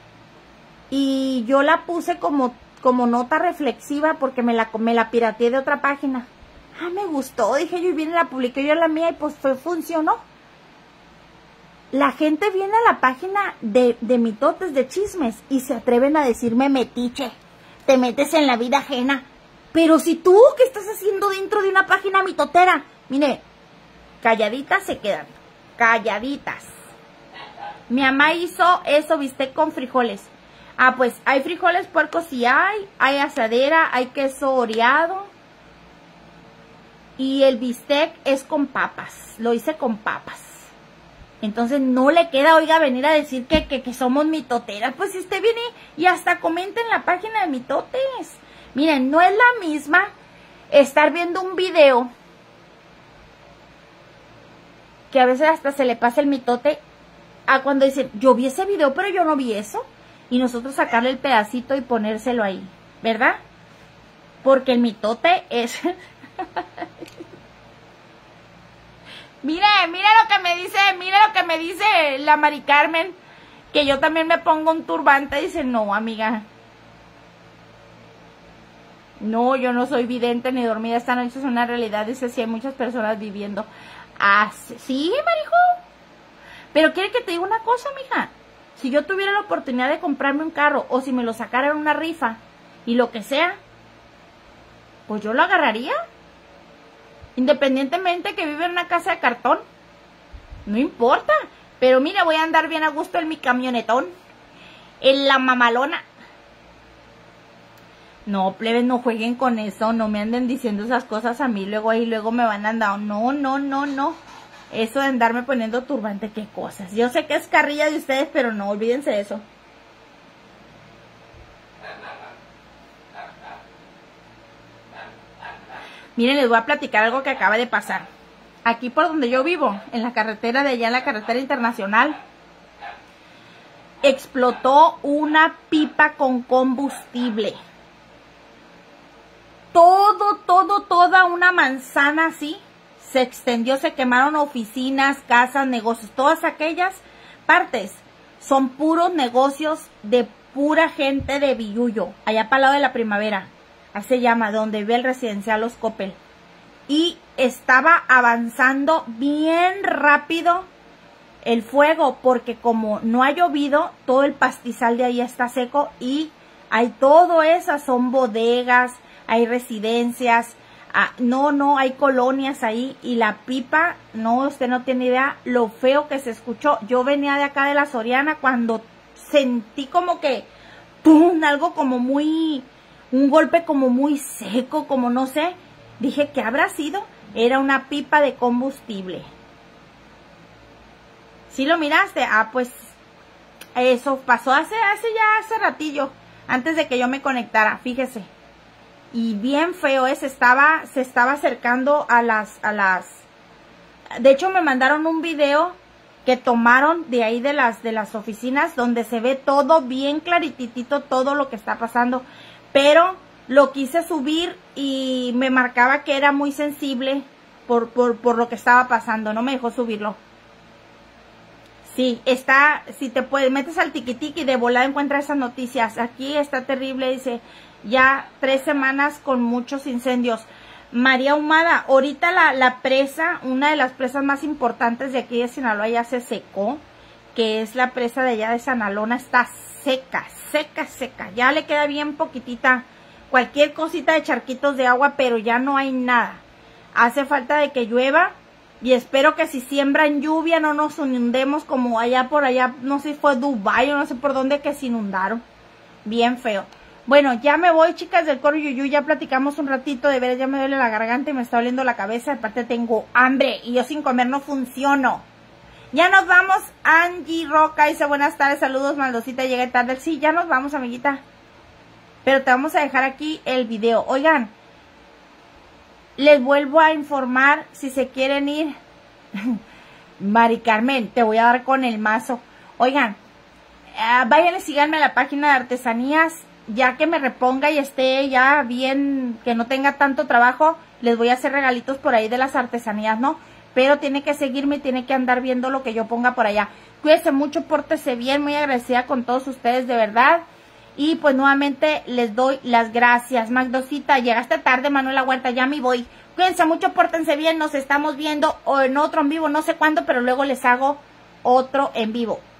Y yo la puse como nota reflexiva porque me la pirateé de otra página. Ah, me gustó, dije yo, y viene la publiqué yo la mía y pues funcionó. La gente viene a la página de mitotes, de chismes, y se atreven a decirme metiche, te metes en la vida ajena. Pero si tú, ¿qué estás haciendo dentro de una página mitotera? Mire, calladitas se quedan, calladitas. Mi mamá hizo eso, bistec con frijoles. Ah, pues hay frijoles puercos, sí hay asadera, hay queso oreado. Y el bistec es con papas, lo hice con papas. Entonces no le queda, oiga, venir a decir que somos mitoteras. Pues si usted viene y hasta comenta en la página de mitotes. Miren, no es la misma estar viendo un video que a veces hasta se le pasa el mitote a cuando dicen, yo vi ese video pero yo no vi eso. Y nosotros sacarle el pedacito y ponérselo ahí, ¿verdad? Porque el mitote es... Mire lo que me dice la Mari Carmen, que yo también me pongo un turbante. Dice, no, amiga. No, yo no soy vidente ni dormida esta noche, es una realidad. Dice, sí, hay muchas personas viviendo. Ah, sí, Marijo. Pero quiere que te diga una cosa, mija. Si yo tuviera la oportunidad de comprarme un carro, o si me lo sacara en una rifa, y lo que sea, pues yo lo agarraría. Independientemente que vive en una casa de cartón. No importa. Pero mira, voy a andar bien a gusto en mi camionetón. En la mamalona. No, plebes, no jueguen con eso. No me anden diciendo esas cosas a mí. Luego me van andando. No. Eso de andarme poniendo turbante, qué cosas. Yo sé que es carrilla de ustedes, pero no, olvídense de eso. Miren, les voy a platicar algo que acaba de pasar. Aquí por donde yo vivo, en la carretera de allá, en la carretera internacional, explotó una pipa con combustible. Toda una manzana así se extendió, se quemaron oficinas, casas, negocios, todas aquellas partes son puros negocios de pura gente de Villullo, allá para el lado de la Primavera, así se llama, donde ve el residencial Los Coppel. Y estaba avanzando bien rápido el fuego, porque como no ha llovido, todo el pastizal de ahí está seco y hay todo eso, son bodegas, hay residencias, no, hay colonias ahí y la pipa, no, usted no tiene idea lo feo que se escuchó. Yo venía de acá de la Soriana cuando sentí como que, ¡pum!, algo como muy, un golpe como muy seco, como no sé. Dije, ¿qué habrá sido? Era una pipa de combustible. ¿Sí lo miraste? Pues eso pasó hace ratillo, antes de que yo me conectara, fíjese. Y bien feo, se estaba acercando a las... De hecho, me mandaron un video que tomaron de ahí de las oficinas, donde se ve todo bien clarititito, todo lo que está pasando. Pero lo quise subir y me marcaba que era muy sensible por lo que estaba pasando. No me dejó subirlo. Sí, si te puedes, metes al tiquitiqui y de volada encuentras esas noticias. Aquí está terrible, dice, ya 3 semanas con muchos incendios. María Humada, ahorita la presa, una de las presas más importantes de aquí de Sinaloa ya se secó, que es la presa de allá de Sanalona, está seca. Ya le queda bien poquitita, cualquier cosita de charquitos de agua, pero ya no hay nada. Hace falta de que llueva. Y espero que si siembran lluvia no nos inundemos como allá por allá, no sé si fue Dubái o no sé por dónde que se inundaron. Bien feo. Bueno, ya me voy, chicas del Coro Yuyu, ya platicamos un ratito, de veras ya me duele la garganta y me está doliendo la cabeza, aparte tengo hambre y yo sin comer no funciono. Ya nos vamos, Angie Roca dice buenas tardes, saludos, Maldosita, llegué tarde. Sí, ya nos vamos, amiguita. Pero te vamos a dejar aquí el video. Oigan, les vuelvo a informar si se quieren ir. Mari Carmen, te voy a dar con el mazo. Oigan, vayan y síganme a la página de artesanías. Ya que me reponga y esté ya bien, que no tenga tanto trabajo, les voy a hacer regalitos por ahí de las artesanías, ¿no? Pero tiene que seguirme, tiene que andar viendo lo que yo ponga por allá. Cuídense mucho, pórtese bien, muy agradecida con todos ustedes, de verdad. Y pues nuevamente les doy las gracias. Magdosita, llegaste tarde, Manuela Huerta, ya me voy. Cuídense mucho, pórtense bien, nos estamos viendo o en otro en vivo, no sé cuándo, pero luego les hago otro en vivo.